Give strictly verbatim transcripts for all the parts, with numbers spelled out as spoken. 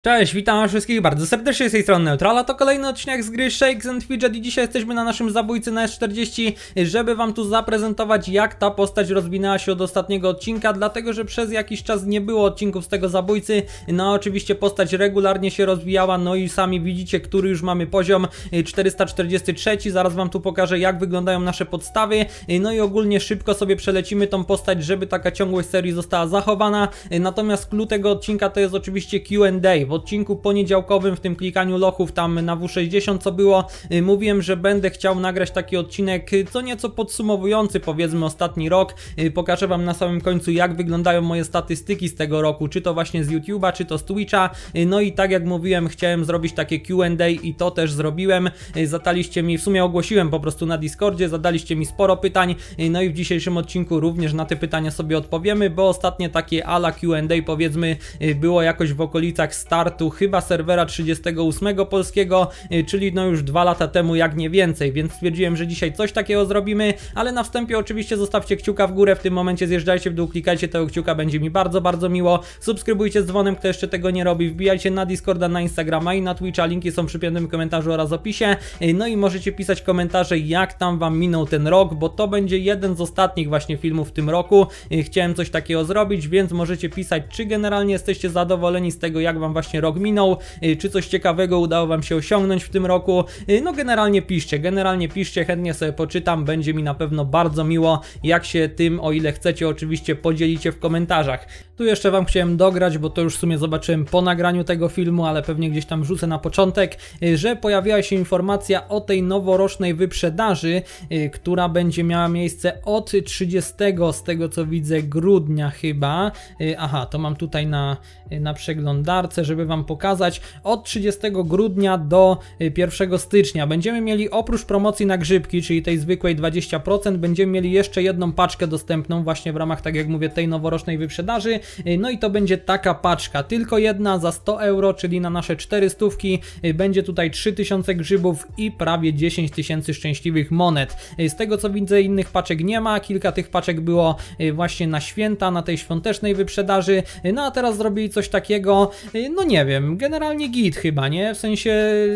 Cześć, witam wszystkich bardzo serdecznie z tej strony Neutrala, to kolejny odcinek z gry Shakes and Fidget i dzisiaj jesteśmy na naszym zabójcy na S czterdzieści, żeby wam tu zaprezentować, jak ta postać rozwinęła się od ostatniego odcinka, dlatego że przez jakiś czas nie było odcinków z tego zabójcy. No oczywiście postać regularnie się rozwijała, no i sami widzicie, który już mamy poziom, czterysta czterdziesty trzy, zaraz wam tu pokażę, jak wyglądają nasze podstawy, no i ogólnie szybko sobie przelecimy tą postać, żeby taka ciągłość serii została zachowana. Natomiast clue tego odcinka to jest oczywiście Q and A. W odcinku poniedziałkowym, w tym klikaniu lochów tam na W sześćdziesiąt co było, mówiłem, że będę chciał nagrać taki odcinek co nieco podsumowujący, powiedzmy, ostatni rok. Pokażę wam na samym końcu, jak wyglądają moje statystyki z tego roku, czy to właśnie z YouTube'a, czy to z Twitcha. No i tak jak mówiłem, chciałem zrobić takie Q and A i to też zrobiłem. Zadaliście mi, w sumie ogłosiłem po prostu na Discordzie, zadaliście mi sporo pytań, no i w dzisiejszym odcinku również na te pytania sobie odpowiemy, bo ostatnie takie ala Q and A, powiedzmy, było jakoś w okolicach startu chyba serwera trzydziestego ósmego polskiego, czyli no już dwa lata temu, jak nie więcej, więc stwierdziłem, że dzisiaj coś takiego zrobimy, ale na wstępie oczywiście zostawcie kciuka w górę, w tym momencie zjeżdżajcie w dół, klikajcie tego kciuka, będzie mi bardzo, bardzo miło, subskrybujcie z dzwonem, kto jeszcze tego nie robi, wbijajcie na Discorda, na Instagrama i na Twitcha, linki są przy piętym komentarzu oraz opisie, no i możecie pisać komentarze, jak tam wam minął ten rok, bo to będzie jeden z ostatnich właśnie filmów w tym roku, chciałem coś takiego zrobić, więc możecie pisać, czy generalnie jesteście zadowoleni z tego, jak wam właśnie rok minął, czy coś ciekawego udało wam się osiągnąć w tym roku. No generalnie piszcie, generalnie piszcie, chętnie sobie poczytam, będzie mi na pewno bardzo miło, jak się tym, o ile chcecie, oczywiście podzielicie w komentarzach. Tu jeszcze wam chciałem dograć, bo to już w sumie zobaczyłem po nagraniu tego filmu, ale pewnie gdzieś tam wrzucę na początek, że pojawiła się informacja o tej noworocznej wyprzedaży, która będzie miała miejsce od trzydziestego, z tego co widzę, grudnia chyba. Aha, to mam tutaj na, na przeglądarce, żeby wam pokazać. Od trzydziestego grudnia do pierwszego stycznia będziemy mieli, oprócz promocji na grzybki, czyli tej zwykłej dwadzieścia procent, będziemy mieli jeszcze jedną paczkę dostępną właśnie w ramach, tak jak mówię, tej noworocznej wyprzedaży. No i to będzie taka paczka, tylko jedna za sto euro, czyli na nasze cztery stówki. Będzie tutaj trzy tysiące grzybów i prawie dziesięć tysięcy szczęśliwych monet. Z tego co widzę, innych paczek nie ma, kilka tych paczek było właśnie na święta, na tej świątecznej wyprzedaży. No a teraz zrobili coś takiego, no nie wiem, generalnie git chyba, nie? W sensie,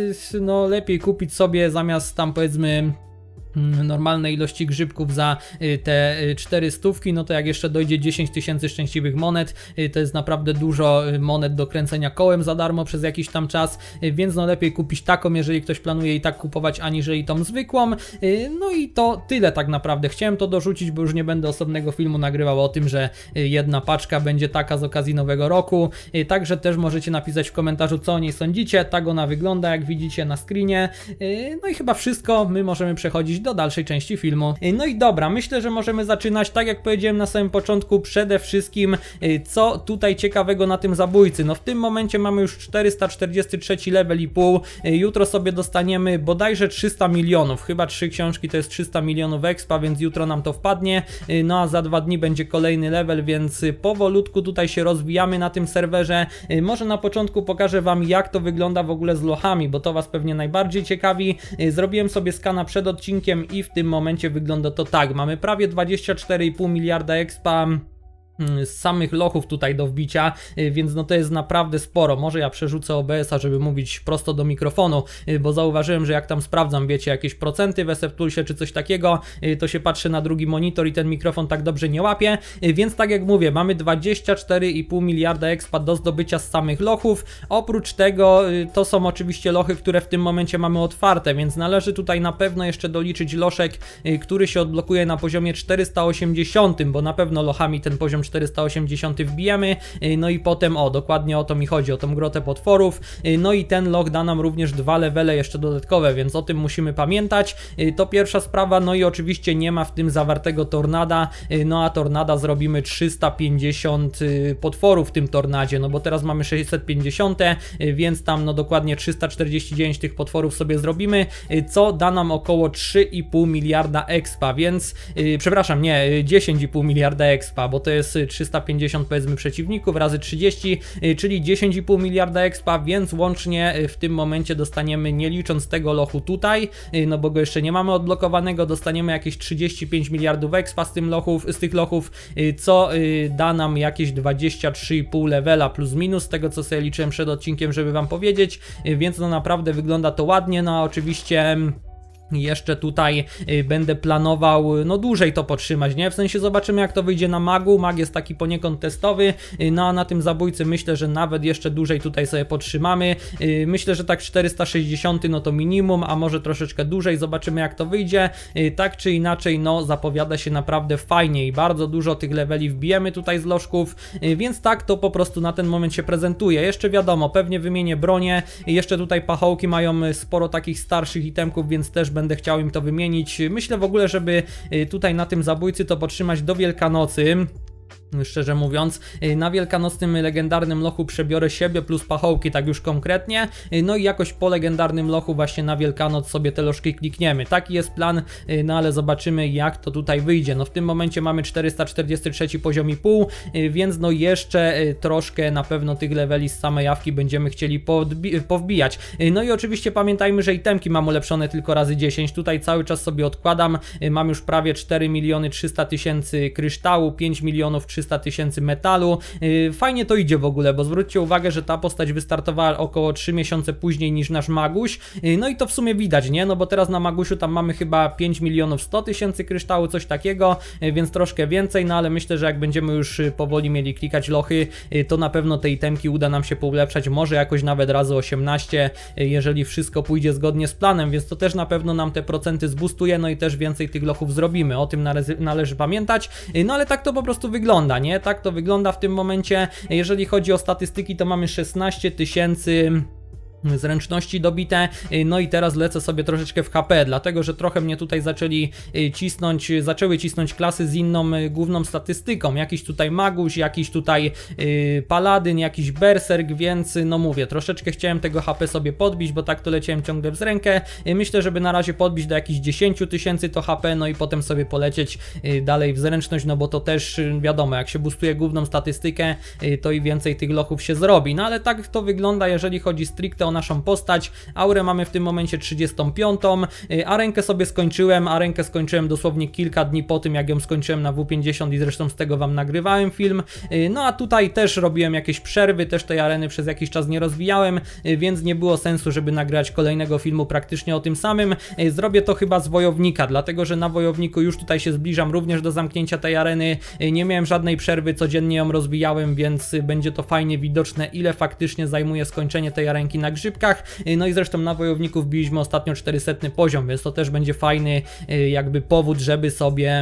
no lepiej kupić sobie zamiast tam, powiedzmy, normalnej ilości grzybków za te cztery stówki, no to jak jeszcze dojdzie dziesięć tysięcy szczęśliwych monet, to jest naprawdę dużo monet do kręcenia kołem za darmo przez jakiś tam czas, więc no lepiej kupić taką, jeżeli ktoś planuje i tak kupować, aniżeli tą zwykłą. No i to tyle tak naprawdę. Chciałem to dorzucić, bo już nie będę osobnego filmu nagrywał o tym, że jedna paczka będzie taka z okazji nowego roku, także też możecie napisać w komentarzu, co o niej sądzicie. Tak ona wygląda, jak widzicie na screenie. No i chyba wszystko, my możemy przechodzić do dalszej części filmu. No i dobra, myślę, że możemy zaczynać. Tak jak powiedziałem na samym początku, przede wszystkim co tutaj ciekawego na tym zabójcy. No w tym momencie mamy już czterysta czterdziesty trzy level i pół. Jutro sobie dostaniemy bodajże trzysta milionów. Chyba trzy książki to jest trzysta milionów expa, więc jutro nam to wpadnie. No a za dwa dni będzie kolejny level, więc powolutku tutaj się rozwijamy na tym serwerze. Może na początku pokażę wam, jak to wygląda w ogóle z lochami, bo to was pewnie najbardziej ciekawi. Zrobiłem sobie skana przed odcinkiem i w tym momencie wygląda to tak. Mamy prawie dwadzieścia cztery i pół miliarda expa z samych lochów tutaj do wbicia, więc no to jest naprawdę sporo. Może ja przerzucę O B S-a, żeby mówić prosto do mikrofonu, bo zauważyłem, że jak tam sprawdzam, wiecie, jakieś procenty w S F Toolsie czy coś takiego, to się patrzy na drugi monitor i ten mikrofon tak dobrze nie łapie, więc tak jak mówię, mamy dwadzieścia cztery i pół miliarda expa do zdobycia z samych lochów. Oprócz tego to są oczywiście lochy, które w tym momencie mamy otwarte, więc należy tutaj na pewno jeszcze doliczyć loszek, który się odblokuje na poziomie czterysta osiemdziesiątym, bo na pewno lochami ten poziom czterysta osiemdziesiąt wbijamy, no i potem, o, dokładnie o to mi chodzi, o tą grotę potworów, no i ten loch da nam również dwa levele jeszcze dodatkowe, więc o tym musimy pamiętać. To pierwsza sprawa, no i oczywiście nie ma w tym zawartego tornada, no a tornada zrobimy trzysta pięćdziesiąt potworów w tym tornadzie, no bo teraz mamy sześćset pięćdziesiąt, więc tam no dokładnie trzysta czterdzieści dziewięć tych potworów sobie zrobimy, co da nam około trzy i pół miliarda expa, więc, yy, przepraszam, nie, dziesięć i pół miliarda expa, bo to jest trzysta pięćdziesiąt powiedzmy przeciwników razy trzydzieści, czyli dziesięć i pół miliarda expa, więc łącznie w tym momencie dostaniemy, nie licząc tego lochu tutaj, no bo go jeszcze nie mamy odblokowanego, dostaniemy jakieś trzydzieści pięć miliardów expa z, tym lochów, z tych lochów, co da nam jakieś dwadzieścia trzy i pół levela plus minus, z tego co sobie liczyłem przed odcinkiem, żeby wam powiedzieć, więc no naprawdę wygląda to ładnie. No a oczywiście jeszcze tutaj y, będę planował no dłużej to podtrzymać, nie? W sensie zobaczymy jak to wyjdzie na magu, mag jest taki poniekąd testowy, y, no a na tym zabójcy myślę, że nawet jeszcze dłużej tutaj sobie podtrzymamy, y, myślę, że tak czterysta sześćdziesiąt no to minimum, a może troszeczkę dłużej, zobaczymy jak to wyjdzie, y, tak czy inaczej no zapowiada się naprawdę fajnie i bardzo dużo tych leveli wbijemy tutaj z lożków, y, więc tak to po prostu na ten moment się prezentuje. Jeszcze wiadomo, pewnie wymienię bronię, y, jeszcze tutaj pachołki mają sporo takich starszych itemków, więc też będę chciał im to wymienić. Myślę w ogóle, żeby tutaj na tym zabójcy to podtrzymać do Wielkanocy. Szczerze mówiąc, na wielkanocnym legendarnym lochu przebiorę siebie plus pachołki, tak już konkretnie, no i jakoś po legendarnym lochu właśnie na Wielkanoc sobie te lożki klikniemy. Taki jest plan, no ale zobaczymy jak to tutaj wyjdzie. No w tym momencie mamy czterysta czterdziesty trzy poziom i pół, więc no jeszcze troszkę na pewno tych leveli z samej jawki będziemy chcieli powbijać. No i oczywiście pamiętajmy, że itemki mam ulepszone tylko razy dziesięć, tutaj cały czas sobie odkładam, mam już prawie cztery miliony trzysta tysięcy kryształu, pięć milionów trzysta tysięcy metalu. Fajnie to idzie w ogóle, bo zwróćcie uwagę, że ta postać wystartowała około trzy miesiące później niż nasz Maguś, no i to w sumie widać, nie? No bo teraz na Magusiu tam mamy chyba pięć milionów sto tysięcy kryształu, coś takiego, więc troszkę więcej, no ale myślę, że jak będziemy już powoli mieli klikać lochy, to na pewno te itemki uda nam się poulepszać, może jakoś nawet razy osiemnaście, jeżeli wszystko pójdzie zgodnie z planem, więc to też na pewno nam te procenty zboostuje, no i też więcej tych lochów zrobimy, o tym należy, należy pamiętać, no ale tak to po prostu wygląda. Nie? Tak to wygląda w tym momencie. Jeżeli chodzi o statystyki, to mamy szesnaście tysięcy zręczności dobite, no i teraz lecę sobie troszeczkę w H P, dlatego że trochę mnie tutaj zaczęli cisnąć, zaczęły cisnąć klasy z inną główną statystyką, jakiś tutaj Maguś, jakiś tutaj yy, Paladyn, jakiś Berserk, więc no mówię, troszeczkę chciałem tego H P sobie podbić, bo tak to leciałem ciągle w rękę, myślę, żeby na razie podbić do jakichś dziesięć tysięcy to H P, no i potem sobie polecieć yy, dalej w zręczność, no bo to też yy, wiadomo, jak się boostuje główną statystykę, yy, to i więcej tych lochów się zrobi, no ale tak to wygląda, jeżeli chodzi stricte o naszą postać. Aurę mamy w tym momencie trzydziestą piątą, a rękę sobie skończyłem, a rękę skończyłem dosłownie kilka dni po tym, jak ją skończyłem na W pięćdziesiąt i zresztą z tego wam nagrywałem film. No a tutaj też robiłem jakieś przerwy, też tej areny przez jakiś czas nie rozwijałem, więc nie było sensu, żeby nagrać kolejnego filmu praktycznie o tym samym. Zrobię to chyba z Wojownika, dlatego że na Wojowniku już tutaj się zbliżam również do zamknięcia tej areny. Nie miałem żadnej przerwy, codziennie ją rozwijałem, więc będzie to fajnie widoczne, ile faktycznie zajmuje skończenie tej arenki na grzybkach. No i zresztą na Wojowniku wbiliśmy ostatnio czterysta poziom, więc to też będzie fajny jakby powód, żeby sobie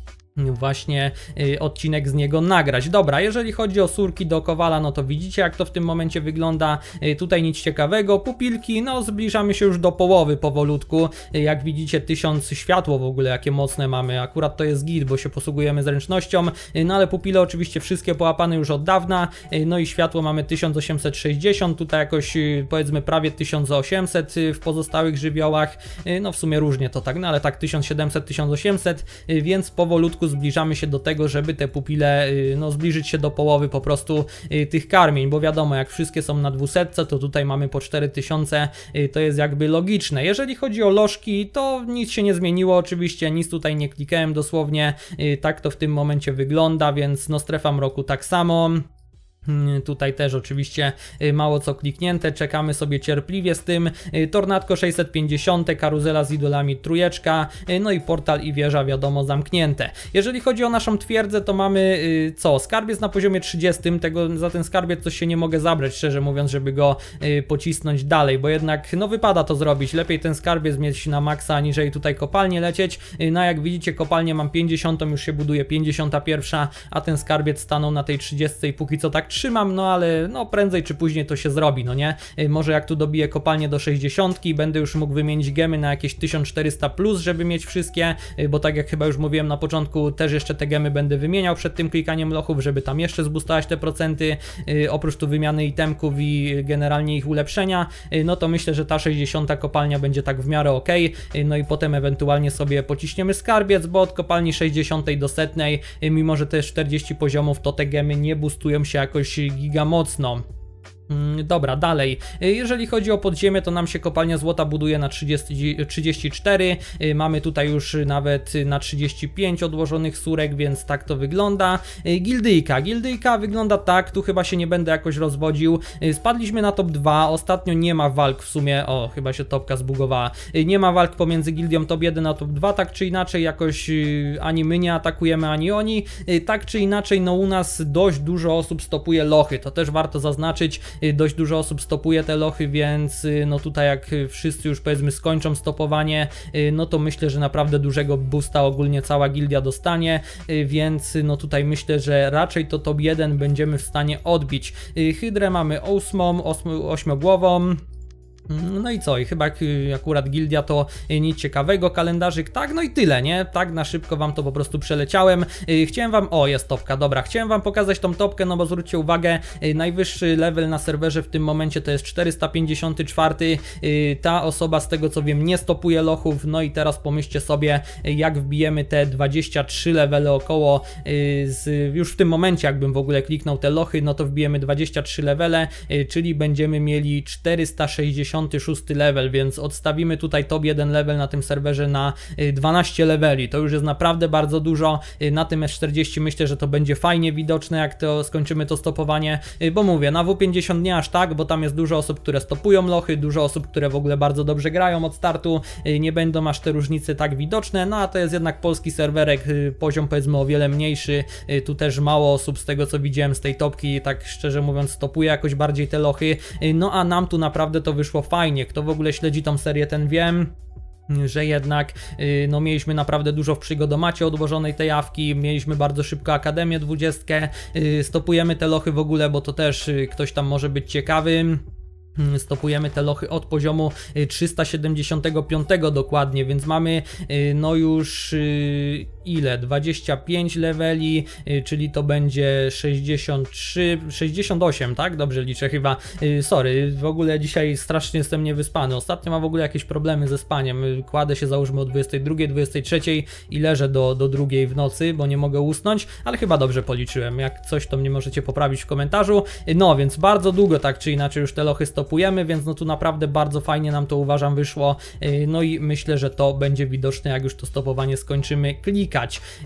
właśnie y, odcinek z niego nagrać. Dobra, jeżeli chodzi o surki do Kowala, no to widzicie jak to w tym momencie wygląda, y, tutaj nic ciekawego, pupilki, no zbliżamy się już do połowy powolutku, y, jak widzicie tysiąc światło w ogóle jakie mocne mamy, akurat to jest git, bo się posługujemy zręcznością, y, no ale pupile oczywiście wszystkie połapane już od dawna, y, no i światło mamy tysiąc osiemset sześćdziesiąt, tutaj jakoś y, powiedzmy prawie tysiąc osiemset y, w pozostałych żywiołach, y, no w sumie różnie to tak, no ale tak tysiąc siedemset, tysiąc osiemset, y, więc powolutku zbliżamy się do tego, żeby te pupile, no zbliżyć się do połowy po prostu tych karmień, bo wiadomo, jak wszystkie są na dwusetce, to tutaj mamy po cztery tysiące, to jest jakby logiczne. Jeżeli chodzi o lożki, to nic się nie zmieniło oczywiście, nic tutaj nie klikałem dosłownie, tak to w tym momencie wygląda, więc no strefa mroku tak samo. Tutaj też oczywiście mało co kliknięte, czekamy sobie cierpliwie z tym. Tornadko sześćset pięćdziesiąt, karuzela z idolami trójeczka, no i portal i wieża wiadomo zamknięte. Jeżeli chodzi o naszą twierdzę, to mamy co? Skarbiec na poziomie trzydziestym, tego, za ten skarbiec coś się nie mogę zabrać, szczerze mówiąc, żeby go pocisnąć dalej, bo jednak no wypada to zrobić, lepiej ten skarbiec mieć na maksa, aniżeli tutaj kopalnie lecieć. No jak widzicie, kopalnię mam pięćdziesiątą, już się buduje pięćdziesiąta pierwsza, a ten skarbiec stanął na tej trzydziestce i póki co tak trzymam, no ale no prędzej czy później to się zrobi, no nie? Może jak tu dobiję kopalnię do sześćdziesiątki, będę już mógł wymienić gemy na jakieś tysiąc czterysta plus, żeby mieć wszystkie, bo tak jak chyba już mówiłem na początku, też jeszcze te gemy będę wymieniał przed tym klikaniem lochów, żeby tam jeszcze zboostować te procenty, oprócz tu wymiany itemków i generalnie ich ulepszenia, no to myślę, że ta sześćdziesiąta kopalnia będzie tak w miarę ok, no i potem ewentualnie sobie pociśniemy skarbiec, bo od kopalni sześćdziesiątej do setnej, mimo że to jest czterdzieści poziomów, to te gemy nie boostują się jakoś giga mocno. Dobra, dalej. Jeżeli chodzi o podziemie, to nam się kopalnia złota buduje na trzydzieści, trzydzieści cztery. Mamy tutaj już nawet na trzydzieści pięć odłożonych surek, więc tak to wygląda. Gildyjka. Gildyjka wygląda tak, tu chyba się nie będę jakoś rozwodził. Spadliśmy na top dwa. Ostatnio nie ma walk w sumie. O, chyba się topka zbugowała. Nie ma walk pomiędzy gildią top jeden a top dwa, tak czy inaczej jakoś ani my nie atakujemy, ani oni. Tak czy inaczej, no u nas dość dużo osób stopuje lochy. To też warto zaznaczyć. Dość dużo osób stopuje te lochy, więc no tutaj jak wszyscy już powiedzmy skończą stopowanie, no to myślę, że naprawdę dużego boosta ogólnie cała gildia dostanie, więc no tutaj myślę, że raczej to top jeden będziemy w stanie odbić. Hydrę mamy ósmą, ośmiogłową. No i co, i chyba akurat gildia to nic ciekawego, kalendarzyk, tak, no i tyle, nie? Tak na szybko wam to po prostu przeleciałem. Chciałem wam, o jest topka, dobra, chciałem wam pokazać tą topkę, no bo zwróćcie uwagę, najwyższy level na serwerze w tym momencie to jest czterysta pięćdziesiąty czwarty, ta osoba z tego co wiem nie stopuje lochów, no i teraz pomyślcie sobie, jak wbijemy te dwadzieścia trzy levele około, z, już w tym momencie jakbym w ogóle kliknął te lochy, no to wbijemy dwadzieścia trzy levele, czyli będziemy mieli czterysta sześćdziesiąt szósty level, więc odstawimy tutaj top jeden level na tym serwerze na dwanaście leveli. To już jest naprawdę bardzo dużo. Na tym S czterdzieści myślę, że to będzie fajnie widoczne, jak to skończymy to stopowanie, bo mówię, na W pięćdziesiąt nie aż tak, bo tam jest dużo osób, które stopują lochy, dużo osób, które w ogóle bardzo dobrze grają od startu, nie będą aż te różnice tak widoczne, no a to jest jednak polski serwerek, poziom powiedzmy o wiele mniejszy, tu też mało osób z tego co widziałem z tej topki, tak szczerze mówiąc stopuje jakoś bardziej te lochy, no a nam tu naprawdę to wyszło fajnie. Kto w ogóle śledzi tą serię, ten wiem, że jednak no mieliśmy naprawdę dużo w przygodomacie odłożonej tej jawki, mieliśmy bardzo szybko Akademię dwudziestkę, stopujemy te lochy w ogóle, bo to też ktoś tam może być ciekawy. Stopujemy te lochy od poziomu trzysta siedemdziesiątego piątego dokładnie, więc mamy no już ile? dwadzieścia pięć leveli, czyli to będzie sześćdziesiąt trzy, sześćdziesiąt osiem, tak? Dobrze liczę chyba. Sorry, w ogóle dzisiaj strasznie jestem niewyspany. Ostatnio mam w ogóle jakieś problemy ze spaniem. Kładę się załóżmy o dwudziestej drugiej, dwudziestej trzeciej i leżę do, do drugiej w nocy, bo nie mogę usnąć, ale chyba dobrze policzyłem. Jak coś, to mnie możecie poprawić w komentarzu. No, więc bardzo długo tak czy inaczej już te lochy stopujemy, więc no tu naprawdę bardzo fajnie nam to uważam wyszło. No i myślę, że to będzie widoczne, jak już to stopowanie skończymy klikać.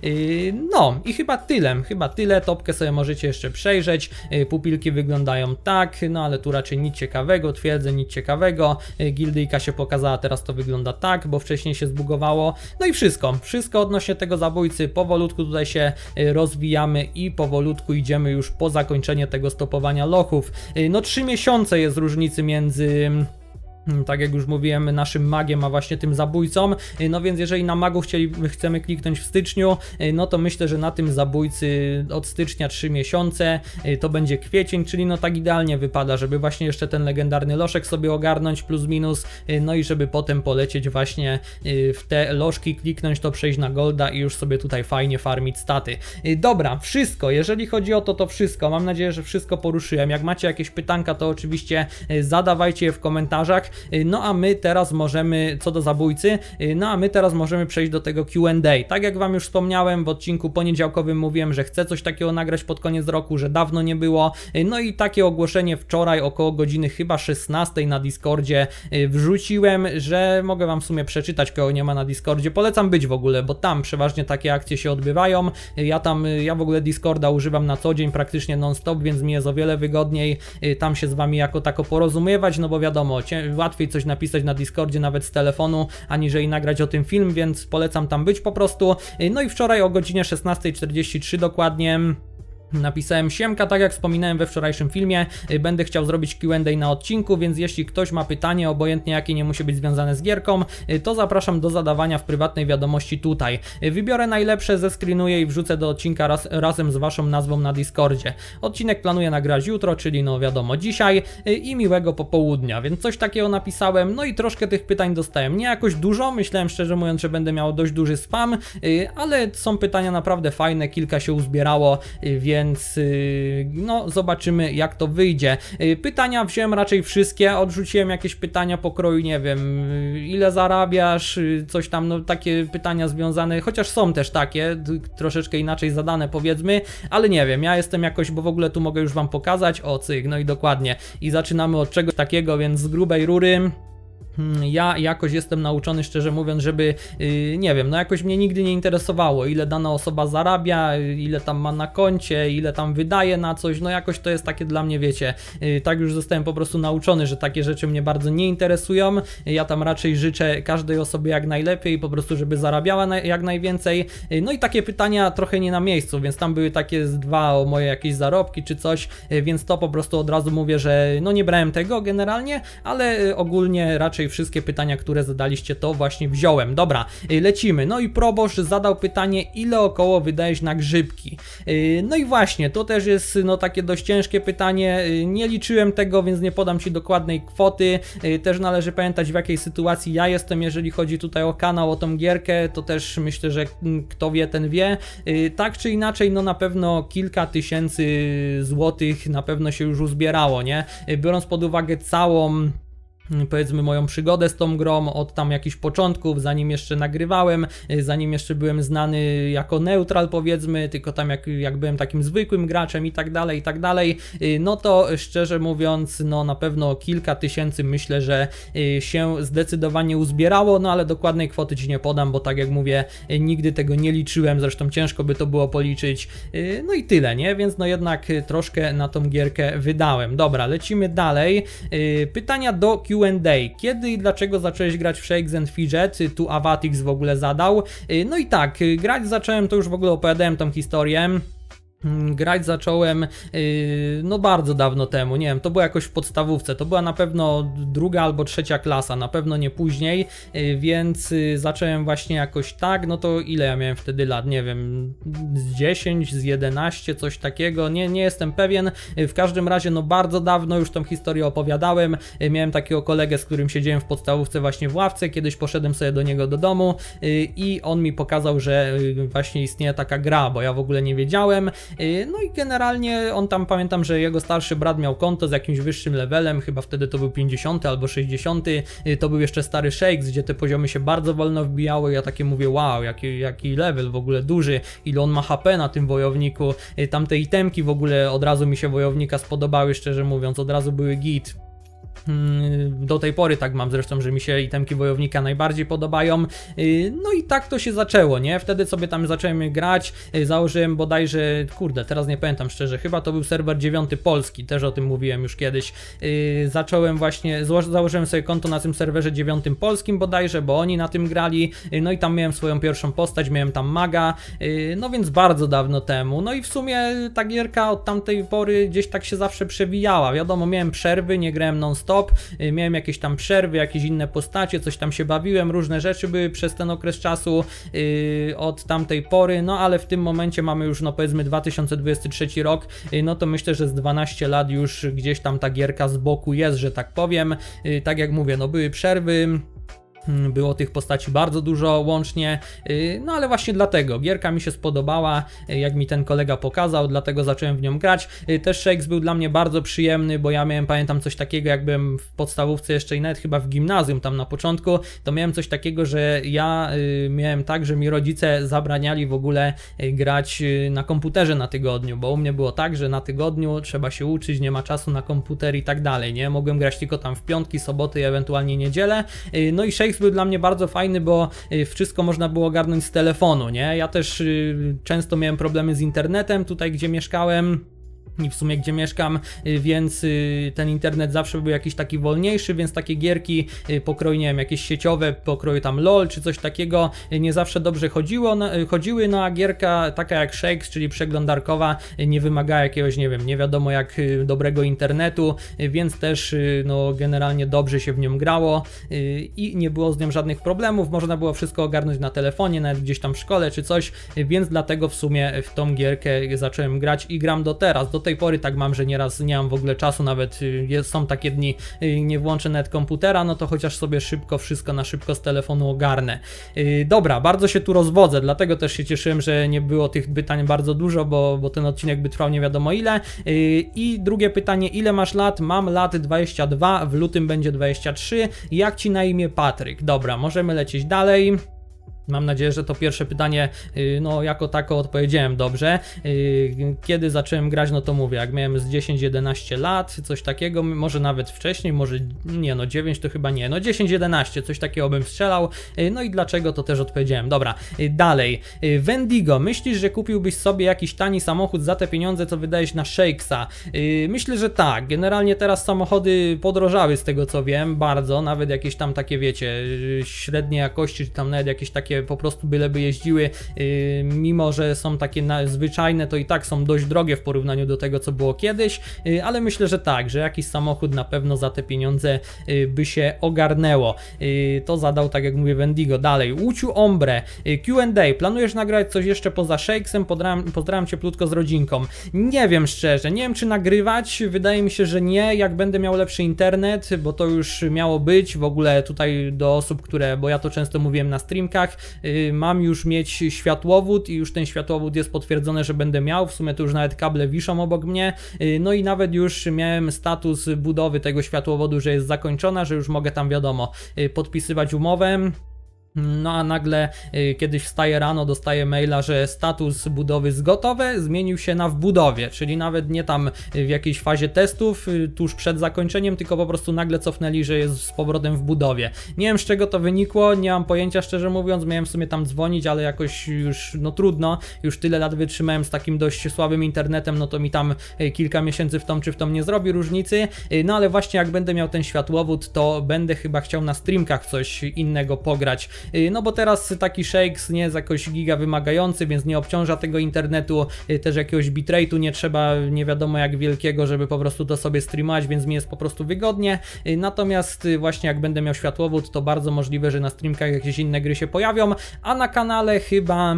No i chyba tyle, chyba tyle, topkę sobie możecie jeszcze przejrzeć, pupilki wyglądają tak, no ale tu raczej nic ciekawego, twierdzę nic ciekawego, gildyjka się pokazała, teraz to wygląda tak, bo wcześniej się zbugowało, no i wszystko, wszystko odnośnie tego zabójcy, powolutku tutaj się rozwijamy i powolutku idziemy już po zakończenie tego stopowania lochów. No trzy miesiące jest różnicy między... Tak jak już mówiłem, naszym magiem, a właśnie tym zabójcą, no więc jeżeli na magu chcieli, chcemy kliknąć w styczniu, no to myślę, że na tym zabójcy od stycznia trzy miesiące, to będzie kwiecień, czyli no tak idealnie wypada, żeby właśnie jeszcze ten legendarny loszek sobie ogarnąć plus minus, no i żeby potem polecieć właśnie w te lożki, kliknąć to, przejść na golda i już sobie tutaj fajnie farmić staty. Dobra, wszystko, jeżeli chodzi o to, to wszystko, mam nadzieję, że wszystko poruszyłem. Jak macie jakieś pytanka, to oczywiście zadawajcie je w komentarzach. No a my teraz możemy, co do zabójcy, no a my teraz możemy przejść do tego Q and A. Tak jak wam już wspomniałem w odcinku poniedziałkowym, mówiłem, że chcę coś takiego nagrać pod koniec roku, że dawno nie było. No i takie ogłoszenie wczoraj około godziny chyba szesnastej na Discordzie wrzuciłem, że mogę wam w sumie przeczytać, kogo nie ma na Discordzie. Polecam być w ogóle, bo tam przeważnie takie akcje się odbywają. Ja tam, ja w ogóle Discorda używam na co dzień, praktycznie non stop, więc mi jest o wiele wygodniej tam się z wami jako tako porozumiewać, no bo wiadomo, łatwiej coś napisać na Discordzie nawet z telefonu, aniżeli nagrać o tym film, więc polecam tam być po prostu. No i wczoraj o godzinie szesnastej czterdzieści trzy dokładnie Napisałem: siemka, tak jak wspominałem we wczorajszym filmie, będę chciał zrobić Q and A na odcinku, więc jeśli ktoś ma pytanie, obojętnie jakie, nie musi być związane z gierką, to zapraszam do zadawania w prywatnej wiadomości tutaj. Wybiorę najlepsze, zescreenuję i wrzucę do odcinka raz, razem z waszą nazwą na Discordzie. Odcinek planuję nagrać jutro, czyli no wiadomo dzisiaj, i miłego popołudnia, więc coś takiego napisałem. No i troszkę tych pytań dostałem, nie jakoś dużo, myślałem szczerze mówiąc, że będę miał dość duży spam, ale są pytania naprawdę fajne, kilka się uzbierało, więc Więc no zobaczymy jak to wyjdzie. Pytania wziąłem raczej wszystkie, odrzuciłem jakieś pytania pokroju, nie wiem, ile zarabiasz, coś tam, no takie pytania związane, chociaż są też takie, troszeczkę inaczej zadane powiedzmy, ale nie wiem, ja jestem jakoś, bo w ogóle tu mogę już wam pokazać, o cyk, no i dokładnie, i zaczynamy od czegoś takiego, więc z grubej rury. Ja jakoś jestem nauczony, szczerze mówiąc, żeby, yy, nie wiem, no jakoś mnie nigdy nie interesowało, ile dana osoba zarabia, ile tam ma na koncie, ile tam wydaje na coś, no jakoś to jest takie dla mnie, wiecie, yy, tak już zostałem po prostu nauczony, że takie rzeczy mnie bardzo nie interesują, ja tam raczej życzę każdej osobie jak najlepiej, po prostu żeby zarabiała na, jak najwięcej, yy, no i takie pytania trochę nie na miejscu, więc tam były takie z dwa o moje jakieś zarobki czy coś, yy, więc to po prostu od razu mówię, że no nie brałem tego generalnie, ale yy, ogólnie raczej wszystkie pytania, które zadaliście, to właśnie wziąłem. Dobra, lecimy. No i Probosz zadał pytanie, ile około wydajesz na grzybki? No i właśnie, to też jest no takie dość ciężkie pytanie, nie liczyłem tego, więc nie podam ci dokładnej kwoty, też należy pamiętać w jakiej sytuacji ja jestem, jeżeli chodzi tutaj o kanał, o tą gierkę, to też myślę, że kto wie, ten wie. Tak czy inaczej, no na pewno kilka tysięcy złotych na pewno się już uzbierało, nie? Biorąc pod uwagę całą, powiedzmy, moją przygodę z tą grą od tam jakichś początków, zanim jeszcze nagrywałem, zanim jeszcze byłem znany jako neutral, powiedzmy, tylko tam jak, jak byłem takim zwykłym graczem i tak dalej, i tak dalej, no to szczerze mówiąc, no na pewno kilka tysięcy myślę, że się zdecydowanie uzbierało, no ale dokładnej kwoty ci nie podam, bo tak jak mówię, nigdy tego nie liczyłem, zresztą ciężko by to było policzyć, no i tyle, nie? Więc no jednak troszkę na tą gierkę wydałem. Dobra, lecimy dalej. Pytania do Q and A. Kiedy i dlaczego zacząłeś grać w Shakes and Fidget? Tu Avatix w ogóle zadał. No i tak, grać zacząłem, to już w ogóle opowiadałem tą historię. Grać zacząłem yy, no bardzo dawno temu, nie wiem, to było jakoś w podstawówce, to była na pewno druga albo trzecia klasa, na pewno nie później, yy, więc yy, zacząłem właśnie jakoś tak, no to ile ja miałem wtedy lat, nie wiem, z dziesięć, z jedenaście, coś takiego, nie, nie jestem pewien, yy, w każdym razie no bardzo dawno już tą historię opowiadałem, yy, miałem takiego kolegę, z którym siedziałem w podstawówce właśnie w ławce, kiedyś poszedłem sobie do niego do domu yy, i on mi pokazał, że yy, właśnie istnieje taka gra, bo ja w ogóle nie wiedziałem. No i generalnie on tam, pamiętam, że jego starszy brat miał konto z jakimś wyższym levelem, chyba wtedy to był pięćdziesiąty albo sześćdziesiąty, to był jeszcze stary Shakes, gdzie te poziomy się bardzo wolno wbijały, ja takie mówię, wow, jaki, jaki level w ogóle duży, ile on ma H P na tym wojowniku, tamte itemki w ogóle od razu mi się wojownika spodobały, szczerze mówiąc, od razu były git. Do tej pory tak mam zresztą, że mi się itemki wojownika najbardziej podobają. No i tak to się zaczęło, nie? Wtedy sobie tam zacząłem grać, założyłem bodajże, kurde, teraz nie pamiętam szczerze, chyba to był serwer dziewiąty polski, też o tym mówiłem już kiedyś. Zacząłem właśnie, założyłem sobie konto na tym serwerze dziewiątym polskim bodajże, bo oni na tym grali, no i tam miałem swoją pierwszą postać, miałem tam maga, no więc bardzo dawno temu. No i w sumie ta gierka od tamtej pory gdzieś tak się zawsze przewijała, wiadomo, miałem przerwy, nie grałem non stop, miałem jakieś tam przerwy, jakieś inne postacie, coś tam się bawiłem, różne rzeczy były przez ten okres czasu yy, od tamtej pory, no ale w tym momencie mamy już, no powiedzmy, dwa tysiące dwudziesty trzeci rok, yy, no to myślę, że z dwanaście lat już gdzieś tam ta gierka z boku jest, że tak powiem, yy, tak jak mówię, no były przerwy, było tych postaci bardzo dużo łącznie, no ale właśnie dlatego gierka mi się spodobała, jak mi ten kolega pokazał, dlatego zacząłem w nią grać. Też Shakes był dla mnie bardzo przyjemny, bo ja miałem, pamiętam, coś takiego, jak byłem w podstawówce jeszcze i nawet chyba w gimnazjum tam na początku, to miałem coś takiego, że ja miałem tak, że mi rodzice zabraniali w ogóle grać na komputerze na tygodniu, bo u mnie było tak, że na tygodniu trzeba się uczyć, nie ma czasu na komputer i tak dalej, nie? Mogłem grać tylko tam w piątki, soboty i ewentualnie niedzielę, no i Shakes był dla mnie bardzo fajny, bo wszystko można było ogarnąć z telefonu, nie? Ja też często miałem problemy z internetem tutaj, gdzie mieszkałem. i w sumie gdzie mieszkam, więc ten internet zawsze był jakiś taki wolniejszy, więc takie gierki pokroju, nie wiem, jakieś sieciowe, pokroju tam LOL czy coś takiego nie zawsze dobrze chodziło, chodziły, no a gierka taka jak Shakes, czyli przeglądarkowa, nie wymaga jakiegoś, nie wiem, nie wiadomo jak dobrego internetu, więc też no generalnie dobrze się w nią grało i nie było z nią żadnych problemów, można było wszystko ogarnąć na telefonie, nawet gdzieś tam w szkole czy coś, więc dlatego w sumie w tą gierkę zacząłem grać i gram do teraz. Do tej pory tak mam, że nieraz nie mam w ogóle czasu, nawet jest, są takie dni, nie włączę nawet komputera, no to chociaż sobie szybko wszystko na szybko z telefonu ogarnę. Dobra, bardzo się tu rozwodzę, dlatego też się cieszyłem, że nie było tych pytań bardzo dużo, bo, bo ten odcinek by trwał nie wiadomo ile. I drugie pytanie, ile masz lat? Mam lat dwadzieścia dwa, w lutym będzie dwadzieścia trzy. Jak ci na imię? Patryk. Dobra, możemy lecieć dalej. Mam nadzieję, że to pierwsze pytanie, no jako tako odpowiedziałem dobrze. Kiedy zacząłem grać, no to mówię, jak miałem z dziesięć jedenaście lat, coś takiego, może nawet wcześniej, może nie no dziewięć to chyba nie, no dziesięć jedenaście, coś takiego bym strzelał. No i dlaczego, to też odpowiedziałem. Dobra, dalej. Wendigo, myślisz, że kupiłbyś sobie jakiś tani samochód za te pieniądze, co wydajesz na Shakesa? Myślę, że tak. Generalnie teraz samochody podrożały z tego co wiem, bardzo, nawet jakieś tam takie wiecie, średniej jakości, czy tam nawet jakieś takie po prostu byleby jeździły, yy, mimo że są takie na, zwyczajne, to i tak są dość drogie w porównaniu do tego co było kiedyś, yy, ale myślę, że tak, że jakiś samochód na pewno za te pieniądze yy, by się ogarnęło. Yy, to zadał, tak jak mówię, Wendigo. Dalej, Łuciu Ombre, yy, Q and A, planujesz nagrać coś jeszcze poza Shakesem? Pozdrawiam, pozdrawiam cieplutko z rodzinką. Nie wiem szczerze, nie wiem czy nagrywać, wydaje mi się, że nie, jak będę miał lepszy internet, bo to już miało być, w ogóle tutaj do osób, które, bo ja to często mówiłem na streamkach, mam już mieć światłowód i już ten światłowód jest potwierdzone, że będę miał, w sumie to już nawet kable wiszą obok mnie, no i nawet już miałem status budowy tego światłowodu, że jest zakończona, że już mogę tam wiadomo podpisywać umowę. No a nagle y, kiedyś wstaję rano, dostaję maila, że status budowy jest gotowy, zmienił się na w budowie, czyli nawet nie tam w jakiejś fazie testów y, tuż przed zakończeniem, tylko po prostu nagle cofnęli, że jest z powrotem w budowie. Nie wiem z czego to wynikło, nie mam pojęcia szczerze mówiąc, miałem w sumie tam dzwonić, ale jakoś już no trudno, już tyle lat wytrzymałem z takim dość słabym internetem, no to mi tam y, kilka miesięcy w tą czy w tą nie zrobi różnicy, y, no ale właśnie jak będę miał ten światłowód, to będę chyba chciał na streamkach coś innego pograć. No bo teraz taki Shakes nie jest jakoś giga wymagający, więc nie obciąża tego internetu, też jakiegoś bitrate'u nie trzeba nie wiadomo jak wielkiego, żeby po prostu to sobie streamować, więc mi jest po prostu wygodnie. Natomiast właśnie jak będę miał światłowód, to bardzo możliwe, że na streamkach jakieś inne gry się pojawią, a na kanale chyba...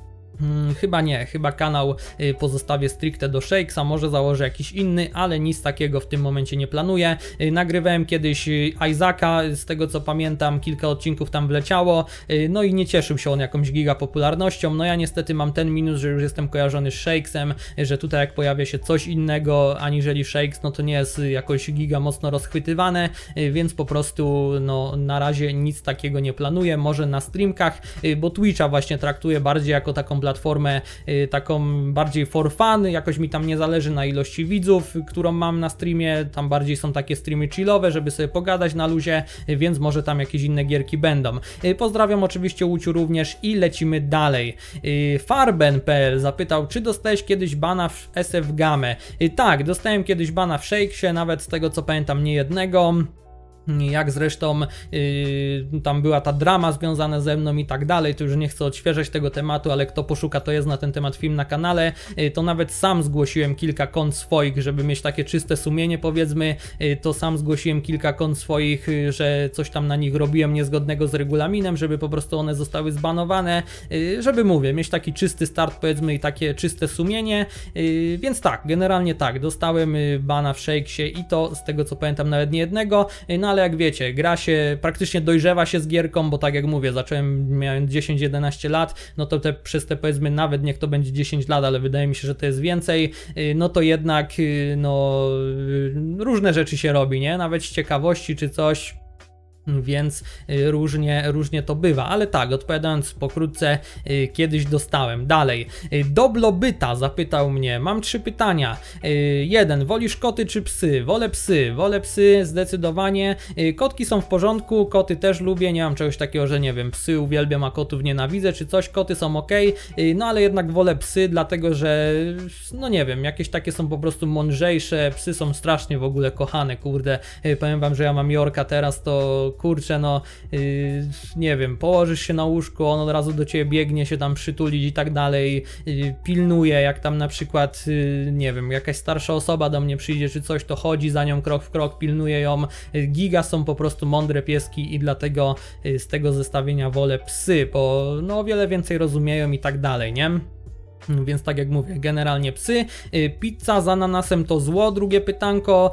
Hmm, chyba nie, chyba kanał y, pozostawię stricte do Shakesa, może założę jakiś inny, ale nic takiego w tym momencie nie planuję. Y, nagrywałem kiedyś y, Isaaca, z tego co pamiętam kilka odcinków tam wleciało, y, no i nie cieszył się on jakąś giga popularnością. No ja niestety mam ten minus, że już jestem kojarzony z Shakesem, y, że tutaj jak pojawia się coś innego aniżeli Shakes, no to nie jest y, jakoś giga mocno rozchwytywane, y, więc po prostu no na razie nic takiego nie planuję, może na streamkach, y, bo Twitcha właśnie traktuję bardziej jako taką platformę y, taką bardziej for fun, jakoś mi tam nie zależy na ilości widzów, którą mam na streamie, tam bardziej są takie streamy chillowe, żeby sobie pogadać na luzie, y, więc może tam jakieś inne gierki będą. Y, pozdrawiam oczywiście Łuciu również i lecimy dalej. Y, Farben kropka p l zapytał, czy dostałeś kiedyś bana w S F Game? Y, tak, dostałem kiedyś bana w Shakesie, nawet z tego co pamiętam nie jednego. Jak zresztą yy, tam była ta drama związana ze mną i tak dalej, to już nie chcę odświeżać tego tematu, ale kto poszuka, to jest na ten temat film na kanale, yy, to nawet sam zgłosiłem kilka kont swoich, żeby mieć takie czyste sumienie powiedzmy, yy, to sam zgłosiłem kilka kont swoich, yy, że coś tam na nich robiłem niezgodnego z regulaminem, żeby po prostu one zostały zbanowane, yy, żeby mówię, mieć taki czysty start powiedzmy i takie czyste sumienie, yy, więc tak, generalnie tak, dostałem yy, bana w Shakesie i to z tego co pamiętam nawet nie jednego, yy, no ale jak wiecie, gra się, praktycznie dojrzewa się z gierką, bo tak jak mówię, zacząłem, miałem dziesięć jedenaście lat, no to te, przez te powiedzmy nawet niech to będzie dziesięć lat, ale wydaje mi się, że to jest więcej, no to jednak no różne rzeczy się robi, nie? Nawet z ciekawości czy coś. Więc różnie, różnie to bywa, ale tak, odpowiadając pokrótce, kiedyś dostałem. Dalej, Doblobyta zapytał mnie, mam trzy pytania. Jeden, wolisz koty czy psy? Wolę psy, wolę psy zdecydowanie. Kotki są w porządku, koty też lubię, nie mam czegoś takiego, że nie wiem, psy uwielbiam, a kotów nienawidzę czy coś, koty są ok, no ale jednak wolę psy, dlatego że, no nie wiem, jakieś takie są po prostu mądrzejsze, psy są strasznie w ogóle kochane, kurde, powiem wam, że ja mam Yorka teraz, to kurczę, no yy, nie wiem, położysz się na łóżku, on od razu do ciebie biegnie się tam przytulić i tak dalej, yy, pilnuje, jak tam na przykład, yy, nie wiem, jakaś starsza osoba do mnie przyjdzie czy coś, to chodzi za nią krok w krok, pilnuje ją, yy, giga są po prostu mądre pieski i dlatego yy, z tego zestawienia wolę psy, bo no o wiele więcej rozumieją i tak dalej, nie? Więc tak jak mówię, generalnie psy. Pizza z ananasem to zło, drugie pytanko.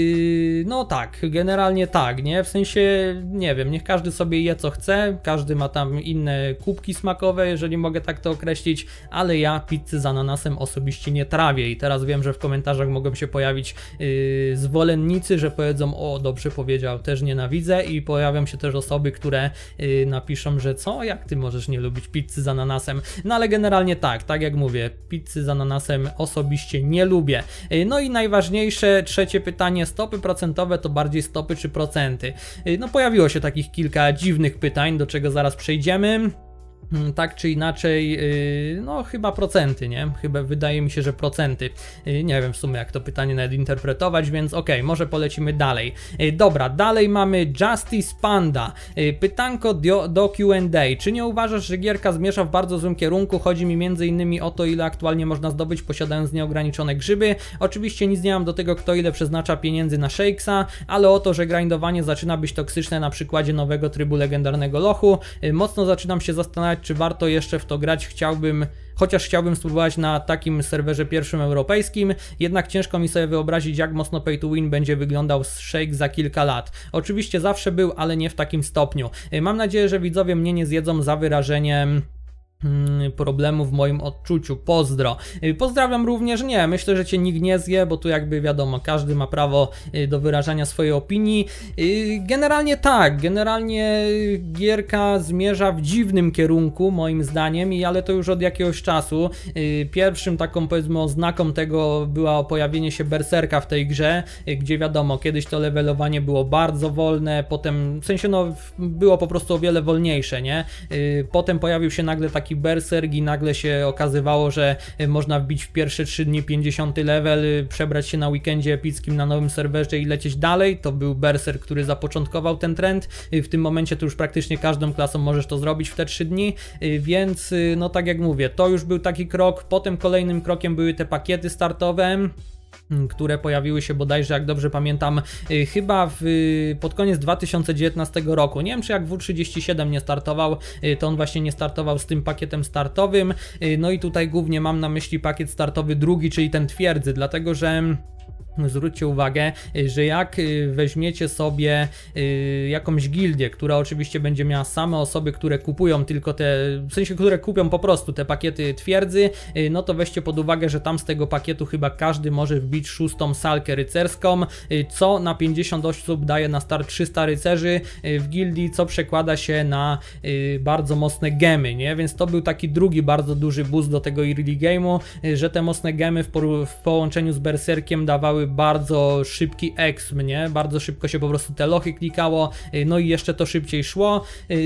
No tak, generalnie tak, nie? W sensie, nie wiem, niech każdy sobie je co chce, każdy ma tam inne kubki smakowe, jeżeli mogę tak to określić, ale ja pizzy z ananasem osobiście nie trawię i teraz wiem, że w komentarzach mogą się pojawić yy, zwolennicy, że powiedzą, o dobrze powiedział, też nienawidzę, i pojawią się też osoby, które yy, napiszą, że co, jak ty możesz nie lubić pizzy z ananasem, no ale generalnie tak, tak jak mówię, pizzy z ananasem osobiście nie lubię. No i najważniejsze, trzecie pytanie, stopy procentowe to bardziej stopy czy procenty? No pojawiło się takich kilka dziwnych pytań, do czego zaraz przejdziemy. Tak czy inaczej, no chyba procenty, nie? Chyba wydaje mi się, że procenty. Nie wiem w sumie jak to pytanie nawet interpretować, więc okej, okay, może polecimy dalej. Dobra, dalej mamy Justice Panda. Pytanko do, do Q and A. Czy nie uważasz, że gierka zmierza w bardzo złym kierunku? Chodzi mi między innymi o to, ile aktualnie można zdobyć posiadając nieograniczone grzyby. Oczywiście nic nie mam do tego, kto ile przeznacza pieniędzy na shakesa, ale o to, że grindowanie zaczyna być toksyczne na przykładzie nowego trybu legendarnego lochu. Mocno zaczynam się zastanawiać, czy warto jeszcze w to grać, chciałbym, chociaż chciałbym spróbować na takim serwerze pierwszym europejskim, jednak ciężko mi sobie wyobrazić, jak mocno pay to win będzie wyglądał shake za kilka lat. Oczywiście zawsze był, ale nie w takim stopniu. Mam nadzieję, że widzowie mnie nie zjedzą za wyrażeniem problemu w moim odczuciu. Pozdro. Pozdrawiam również, nie, myślę, że cię nikt nie zje, bo tu jakby wiadomo, każdy ma prawo do wyrażania swojej opinii. Generalnie tak, generalnie gierka zmierza w dziwnym kierunku moim zdaniem, i ale to już od jakiegoś czasu. Pierwszym taką powiedzmy oznaką tego było pojawienie się berserka w tej grze, gdzie wiadomo, kiedyś to levelowanie było bardzo wolne, potem w sensie no było po prostu o wiele wolniejsze, nie? Potem pojawił się nagle taki berserk i nagle się okazywało, że można wbić w pierwsze trzy dni pięćdziesiąty level, przebrać się na weekendzie epickim na nowym serwerze i lecieć dalej. To był berserk, który zapoczątkował ten trend. W tym momencie to już praktycznie każdą klasą możesz to zrobić w te trzy dni, więc no tak jak mówię, to już był taki krok. Potem kolejnym krokiem były te pakiety startowe, które pojawiły się bodajże, jak dobrze pamiętam, chyba w, pod koniec dwa tysiące dziewiętnastego roku. Nie wiem, czy jak W trzydzieści siedem nie startował, to on właśnie nie startował z tym pakietem startowym. No i tutaj głównie mam na myśli pakiet startowy drugi, czyli ten twierdzy, dlatego że zwróćcie uwagę, że jak weźmiecie sobie jakąś gildię, która oczywiście będzie miała same osoby, które kupują tylko te, w sensie, które kupią po prostu te pakiety twierdzy, no to weźcie pod uwagę, że tam z tego pakietu chyba każdy może wbić szóstą salkę rycerską, co na pięćdziesiąt osób daje na start trzysta rycerzy w gildii, co przekłada się na bardzo mocne gemy, nie? Więc to był taki drugi bardzo duży boost do tego early game'u, że te mocne gemy w, w połączeniu z berserkiem dawały bardzo szybki exp, nie? Bardzo szybko się po prostu te lochy klikało, no i jeszcze to szybciej szło.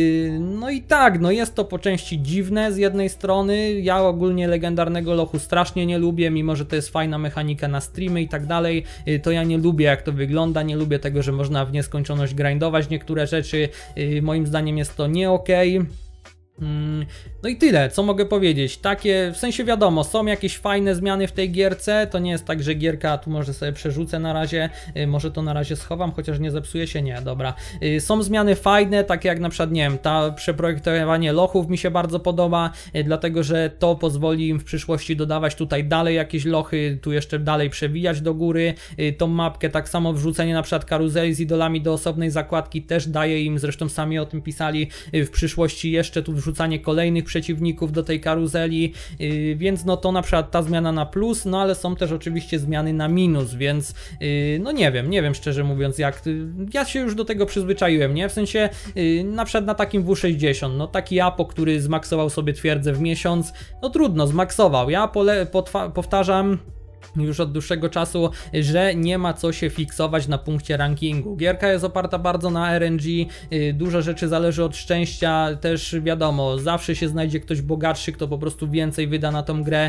No i tak, no jest to po części dziwne z jednej strony. Ja ogólnie legendarnego lochu strasznie nie lubię, mimo że to jest fajna mechanika na streamy i tak dalej, to ja nie lubię jak to wygląda, nie lubię tego, że można w nieskończoność grindować niektóre rzeczy. Moim zdaniem jest to nie okej. No i tyle, co mogę powiedzieć, takie, w sensie wiadomo, są jakieś fajne zmiany w tej gierce, to nie jest tak, że gierka, tu może sobie przerzucę na razie, może to na razie schowam, chociaż nie zepsuje się, nie, dobra. Są zmiany fajne, takie jak na przykład, nie wiem, ta przeprojektowanie lochów mi się bardzo podoba, dlatego, że to pozwoli im w przyszłości dodawać tutaj dalej jakieś lochy, tu jeszcze dalej przewijać do góry, tą mapkę, tak samo wrzucenie na przykład karuzeli z idolami do osobnej zakładki też daje im, zresztą sami o tym pisali, w przyszłości jeszcze tu wrzucenie wrzucanie kolejnych przeciwników do tej karuzeli, yy, więc no to na przykład ta zmiana na plus, no ale są też oczywiście zmiany na minus, więc yy, no nie wiem, nie wiem szczerze mówiąc jak, yy, ja się już do tego przyzwyczaiłem, nie? W sensie yy, na przykład na takim W sześćdziesiąt, no taki Apo, który zmaksował sobie twierdzę w miesiąc, no trudno, zmaksował, ja pole, powtarzam już od dłuższego czasu, że nie ma co się fiksować na punkcie rankingu. Gierka jest oparta bardzo na R N G, dużo rzeczy zależy od szczęścia, też wiadomo, zawsze się znajdzie ktoś bogatszy, kto po prostu więcej wyda na tą grę,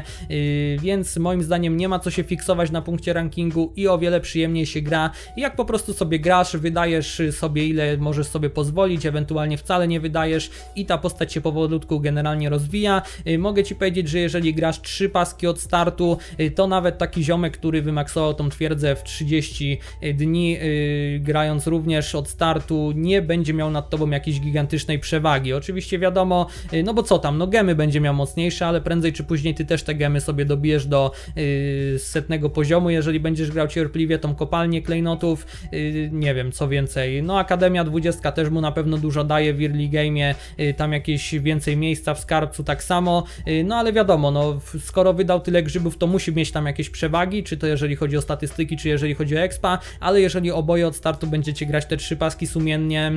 więc moim zdaniem nie ma co się fiksować na punkcie rankingu i o wiele przyjemniej się gra, jak po prostu sobie grasz, wydajesz sobie ile możesz sobie pozwolić, ewentualnie wcale nie wydajesz i ta postać się powolutku generalnie rozwija. Mogę Ci powiedzieć, że jeżeli grasz trzy paski od startu, to nawet taki ziomek, który wymaksował tą twierdzę w trzydzieści dni, yy, grając również od startu, nie będzie miał nad tobą jakiejś gigantycznej przewagi. Oczywiście wiadomo, yy, no bo co tam, no gemy będzie miał mocniejsze, ale prędzej czy później ty też te gemy sobie dobijesz do yy, setnego poziomu, jeżeli będziesz grał cierpliwie tą kopalnię klejnotów, yy, nie wiem co więcej. No Akademia dwudziestka też mu na pewno dużo daje w early game'ie, yy, tam jakieś więcej miejsca w skarbcu tak samo, yy, no ale wiadomo, no skoro wydał tyle grzybów, to musi mieć tam jakieś przewagi, czy to jeżeli chodzi o statystyki, czy jeżeli chodzi o expa, ale jeżeli oboje od startu będziecie grać te trzy paski sumiennie,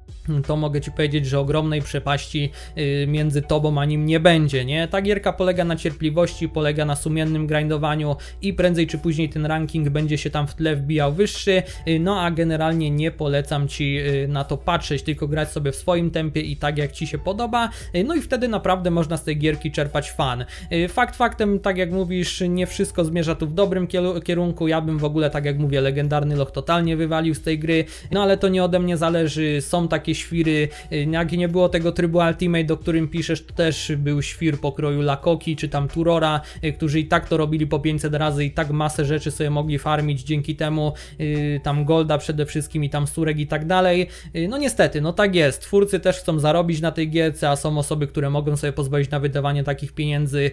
to mogę Ci powiedzieć, że ogromnej przepaści yy, między Tobą a nim nie będzie, nie? Ta gierka polega na cierpliwości, polega na sumiennym grindowaniu i prędzej czy później ten ranking będzie się tam w tle wbijał wyższy, yy, no a generalnie nie polecam Ci yy, na to patrzeć, tylko grać sobie w swoim tempie i tak jak Ci się podoba, yy, no i wtedy naprawdę można z tej gierki czerpać fan. Yy, fakt faktem, tak jak mówisz, nie wszystko zmierza tu w dobrym kierunku, ja bym w ogóle, tak jak mówię, legendarny loch totalnie wywalił z tej gry, no ale to nie ode mnie zależy, są takie świry, jak nie było tego trybu Ultimate, do którym piszesz, to też był świr pokroju Lakoki czy tam Turora, którzy i tak to robili po pięćset razy i tak masę rzeczy sobie mogli farmić dzięki temu, tam golda przede wszystkim i tam surek i tak dalej. No niestety, no tak jest, twórcy też chcą zarobić na tej gierce, a są osoby, które mogą sobie pozwolić na wydawanie takich pieniędzy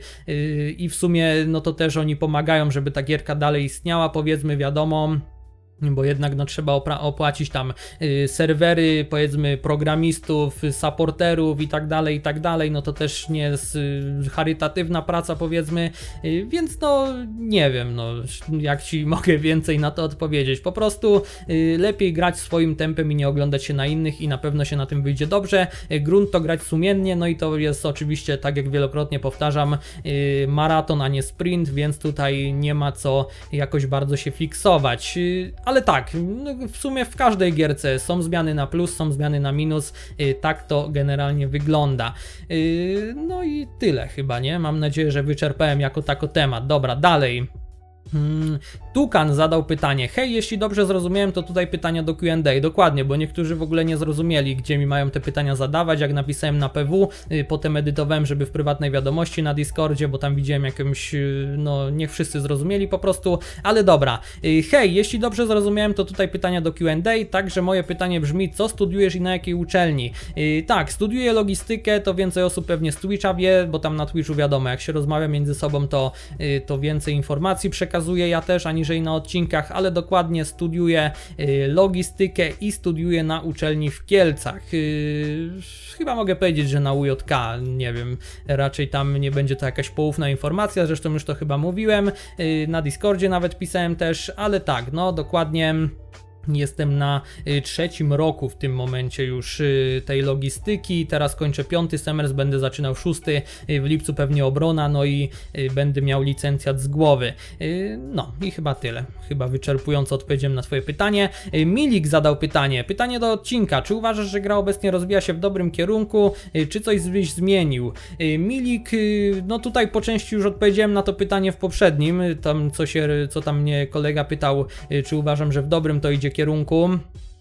i w sumie no to też oni pomagają, żeby ta gierka dalej istniała, powiedzmy, wiadomo. Bo jednak no, trzeba opłacić tam y, serwery, powiedzmy programistów, supporterów i tak dalej, i tak dalej, no to też nie jest y, charytatywna praca, powiedzmy, y, więc no nie wiem, no jak Ci mogę więcej na to odpowiedzieć, po prostu y, lepiej grać swoim tempem i nie oglądać się na innych i na pewno się na tym wyjdzie dobrze, y, grunt to grać sumiennie, no i to jest oczywiście, tak jak wielokrotnie powtarzam, y, maraton, a nie sprint, więc tutaj nie ma co jakoś bardzo się fiksować, y, ale tak, no w sumie w każdej gierce są zmiany na plus, są zmiany na minus, yy, tak to generalnie wygląda. Yy, no i tyle chyba, nie? Mam nadzieję, że wyczerpałem jako tako temat. Dobra, dalej. Hmm, Tukan zadał pytanie, hej, jeśli dobrze zrozumiałem, to tutaj pytania do Q and A, dokładnie, bo niektórzy w ogóle nie zrozumieli, gdzie mi mają te pytania zadawać, jak napisałem na P W, yy, potem edytowałem, żeby w prywatnej wiadomości na Discordzie, bo tam widziałem jakimś, yy, no niech wszyscy zrozumieli po prostu, ale dobra, yy, hej, jeśli dobrze zrozumiałem, to tutaj pytania do Q and A, także moje pytanie brzmi, co studiujesz i na jakiej uczelni? Yy, tak, studiuję logistykę, to więcej osób pewnie z Twitcha wie, bo tam na Twitchu wiadomo, jak się rozmawia między sobą, to, yy, to więcej informacji przekazuję, ja też, aniżeli na odcinkach, ale dokładnie studiuję y, logistykę i studiuję na uczelni w Kielcach. Y, chyba mogę powiedzieć, że na U J K, nie wiem, raczej tam nie będzie to jakaś poufna informacja, zresztą już to chyba mówiłem, y, na Discordzie nawet pisałem też, ale tak, no dokładnie. Jestem na y, trzecim roku w tym momencie już y, tej logistyki, teraz kończę piąty semestr, będę zaczynał szósty, y, w lipcu pewnie obrona, no i y, będę miał licencjat z głowy. Y, no i chyba tyle, chyba wyczerpująco odpowiedziałem na Twoje pytanie. Y, Milik zadał pytanie, pytanie do odcinka, czy uważasz, że gra obecnie rozwija się w dobrym kierunku, y, czy coś byś zmienił? Y, Milik, y, no tutaj po części już odpowiedziałem na to pytanie w poprzednim, y, tam co się, co tam mnie kolega pytał, y, czy uważam, że w dobrym to idzie kierunku,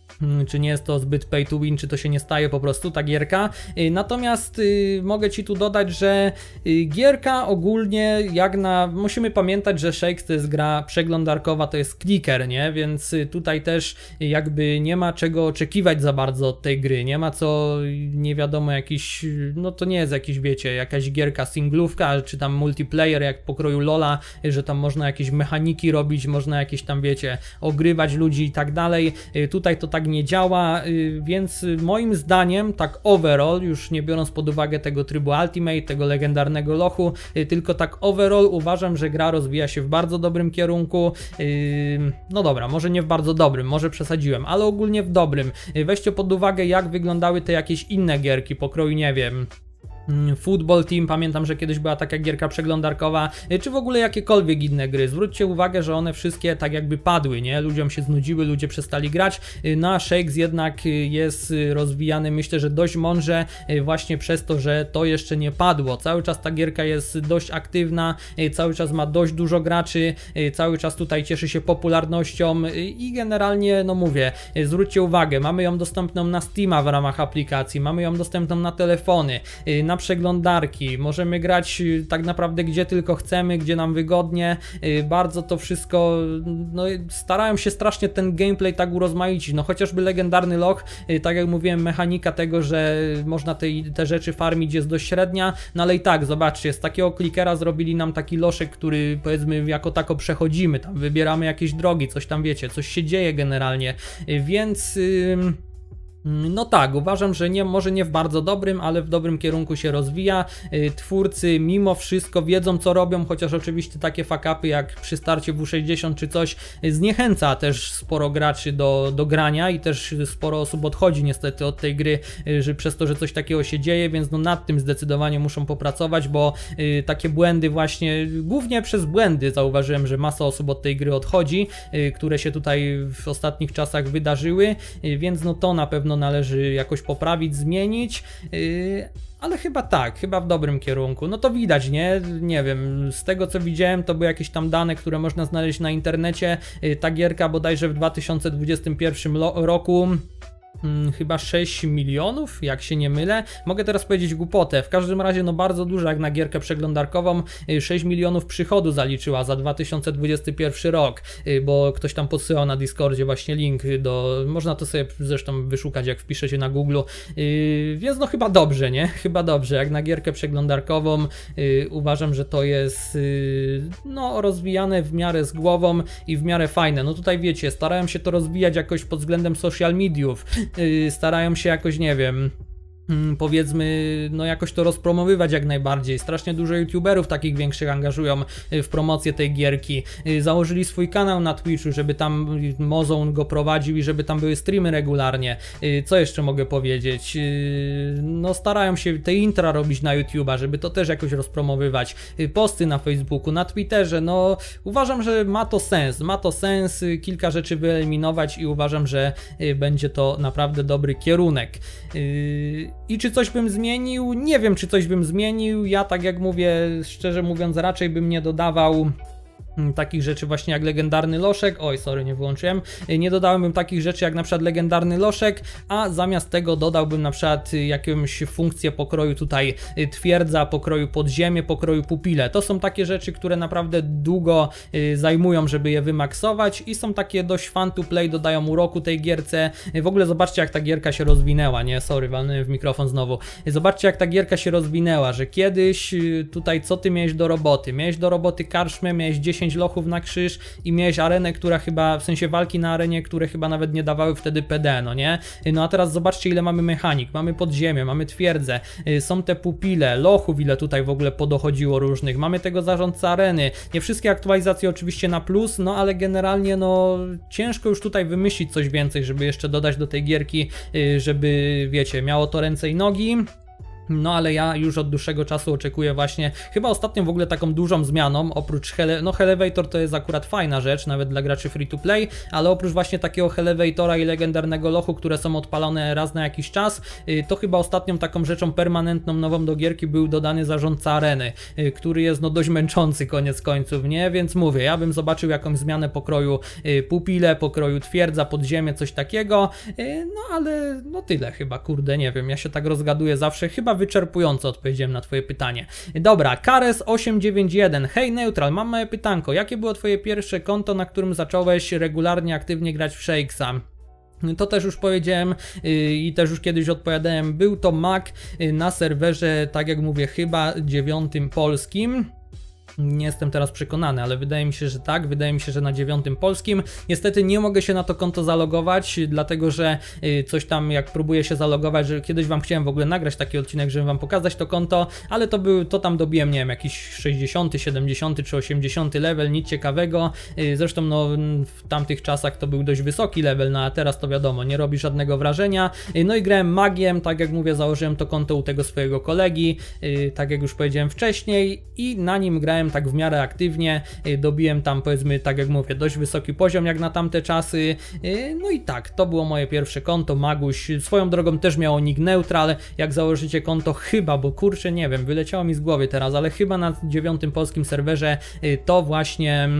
czy nie jest to zbyt pay to win, czy to się nie staje po prostu ta gierka. Natomiast y, mogę Ci tu dodać, że y, gierka ogólnie jak na... Musimy pamiętać, że Shakes to jest gra przeglądarkowa, to jest clicker, nie? Więc y, tutaj też jakby nie ma czego oczekiwać za bardzo od tej gry, nie ma co, nie wiadomo, jakiś... No to nie jest jakiś, wiecie, jakaś gierka singlówka, czy tam multiplayer jak pokroju Lola, że tam można jakieś mechaniki robić, można jakieś tam, wiecie, ogrywać ludzi i tak dalej. Y, tutaj to tak nie działa, y, więc moim zdaniem tak overall, już nie biorąc pod uwagę tego trybu Ultimate, tego legendarnego lochu, y, tylko tak overall uważam, że gra rozwija się w bardzo dobrym kierunku. y, no dobra, może nie w bardzo dobrym, może przesadziłem, ale ogólnie w dobrym. y, weźcie pod uwagę, jak wyglądały te jakieś inne gierki pokroju, nie wiem, Football Team, pamiętam, że kiedyś była taka gierka przeglądarkowa, czy w ogóle jakiekolwiek inne gry. Zwróćcie uwagę, że one wszystkie tak jakby padły, nie? Ludziom się znudziły, ludzie przestali grać. No a Shakes jednak jest rozwijany, myślę, że dość mądrze właśnie przez to, że to jeszcze nie padło. Cały czas ta gierka jest dość aktywna, cały czas ma dość dużo graczy, cały czas tutaj cieszy się popularnością i generalnie, no mówię, zwróćcie uwagę, mamy ją dostępną na Steama w ramach aplikacji, mamy ją dostępną na telefony, na przeglądarki, możemy grać tak naprawdę gdzie tylko chcemy, gdzie nam wygodnie, bardzo to wszystko, no starają się strasznie ten gameplay tak urozmaicić, no chociażby legendarny loch, tak jak mówiłem, mechanika tego, że można te, te rzeczy farmić jest dość średnia, no ale i tak, zobaczcie, z takiego klikera zrobili nam taki loszek, który powiedzmy jako tako przechodzimy, tam wybieramy jakieś drogi, coś tam wiecie, coś się dzieje generalnie, więc... Yy... No tak, uważam, że nie, może nie w bardzo dobrym, ale w dobrym kierunku się rozwija. Twórcy mimo wszystko wiedzą, co robią, chociaż oczywiście takie fuck-upy jak przy starcie W sześćdziesiąt czy coś zniechęca też sporo graczy do, do grania i też sporo osób odchodzi niestety od tej gry, że przez to, że coś takiego się dzieje, więc no nad tym zdecydowanie muszą popracować, bo y, takie błędy właśnie, głównie przez błędy zauważyłem, że masa osób od tej gry odchodzi, y, które się tutaj w ostatnich czasach wydarzyły, y, więc no to na pewno należy jakoś poprawić, zmienić, yy, ale chyba tak, chyba w dobrym kierunku. No to widać, nie? Nie wiem, z tego co widziałem, to były jakieś tam dane, które można znaleźć na internecie. Yy, ta gierka bodajże w dwa tysiące dwudziestym pierwszym roku Hmm, chyba sześć milionów, jak się nie mylę. Mogę teraz powiedzieć głupotę. W każdym razie no bardzo dużo jak na gierkę przeglądarkową. sześć milionów przychodu zaliczyła za dwa tysiące dwudziesty pierwszy rok, bo ktoś tam podsyłał na Discordzie właśnie link do... Można to sobie zresztą wyszukać, jak wpiszecie na Google. Więc no chyba dobrze, nie? Chyba dobrze. Jak na gierkę przeglądarkową uważam, że to jest no rozwijane w miarę z głową i w miarę fajne. No tutaj wiecie, starałem się to rozwijać jakoś pod względem social mediów. Starają się jakoś, nie wiem, powiedzmy, no jakoś to rozpromowywać jak najbardziej. Strasznie dużo youtuberów takich większych angażują w promocję tej gierki. Założyli swój kanał na Twitchu, żeby tam Mozon go prowadził i żeby tam były streamy regularnie. Co jeszcze mogę powiedzieć? No starają się te intra robić na YouTube'a, żeby to też jakoś rozpromowywać. Posty na Facebooku, na Twitterze, no uważam, że ma to sens. Ma to sens kilka rzeczy wyeliminować i uważam, że będzie to naprawdę dobry kierunek. I czy coś bym zmienił? Nie wiem, czy coś bym zmienił. Ja tak jak mówię, szczerze mówiąc, raczej bym nie dodawał takich rzeczy właśnie jak legendarny loszek, oj sorry, nie wyłączyłem, nie dodałem takich rzeczy jak na przykład legendarny loszek, a zamiast tego dodałbym na przykład jakąś funkcję pokroju tutaj twierdza, pokroju podziemie, pokroju pupile. To są takie rzeczy, które naprawdę długo zajmują, żeby je wymaksować i są takie dość fun to play, dodają uroku tej gierce. W ogóle zobaczcie, jak ta gierka się rozwinęła, nie, sorry, walnąłem w mikrofon znowu. Zobaczcie, jak ta gierka się rozwinęła, że kiedyś tutaj co ty miałeś do roboty? Miałeś do roboty karczmę, miałeś dziesięć lochów na krzyż i miałeś arenę, która chyba, w sensie walki na arenie, które chyba nawet nie dawały wtedy P D, no nie? No a teraz zobaczcie, ile mamy mechanik, mamy podziemie, mamy twierdzę, są te pupile, lochów ile tutaj w ogóle podochodziło różnych, mamy tego zarządcę areny, nie wszystkie aktualizacje oczywiście na plus, no ale generalnie no ciężko już tutaj wymyślić coś więcej, żeby jeszcze dodać do tej gierki, żeby wiecie, miało to ręce i nogi. No ale ja już od dłuższego czasu oczekuję właśnie, chyba ostatnią w ogóle taką dużą zmianą, oprócz Hele, no Elevator to jest akurat fajna rzecz, nawet dla graczy free to play, ale oprócz właśnie takiego Elevatora i legendarnego lochu, które są odpalone raz na jakiś czas, to chyba ostatnią taką rzeczą permanentną nową do gierki był dodany zarządca areny, który jest no dość męczący koniec końców, nie? Więc mówię, ja bym zobaczył jakąś zmianę pokroju pupile, pokroju twierdza, podziemie, coś takiego, no ale no tyle chyba, kurde, nie wiem, ja się tak rozgaduję zawsze, chyba wyczerpująco odpowiedziałem na twoje pytanie. Dobra, Kares osiem dziewięć jeden. Hej Neutral, mam małe pytanko. Jakie było twoje pierwsze konto, na którym zacząłeś regularnie, aktywnie grać w Shakesa? To też już powiedziałem yy, i też już kiedyś odpowiadałem. Był to Mac yy, na serwerze, tak jak mówię, chyba dziewiątym polskim. Nie jestem teraz przekonany, ale wydaje mi się, że tak, wydaje mi się, że na dziewiątym polskim. Niestety nie mogę się na to konto zalogować, dlatego że coś tam jak próbuję się zalogować, że kiedyś wam chciałem w ogóle nagrać taki odcinek, żeby wam pokazać to konto, ale to był, to tam dobiłem, nie wiem, jakiś sześćdziesiąty, siedemdziesiąty czy osiemdziesiąty level, nic ciekawego. Zresztą no w tamtych czasach to był dość wysoki level, no a teraz to wiadomo, nie robi żadnego wrażenia. No i grałem magiem, tak jak mówię, założyłem to konto u tego swojego kolegi, tak jak już powiedziałem wcześniej, i na nim grałem tak w miarę aktywnie, dobiłem tam, powiedzmy, tak jak mówię, dość wysoki poziom jak na tamte czasy. No i tak, to było moje pierwsze konto, Maguś. Swoją drogą też miało nick Neutral. Jak założycie konto, chyba, bo kurczę, nie wiem, wyleciało mi z głowy teraz, ale chyba na dziewiątym polskim serwerze to właśnie...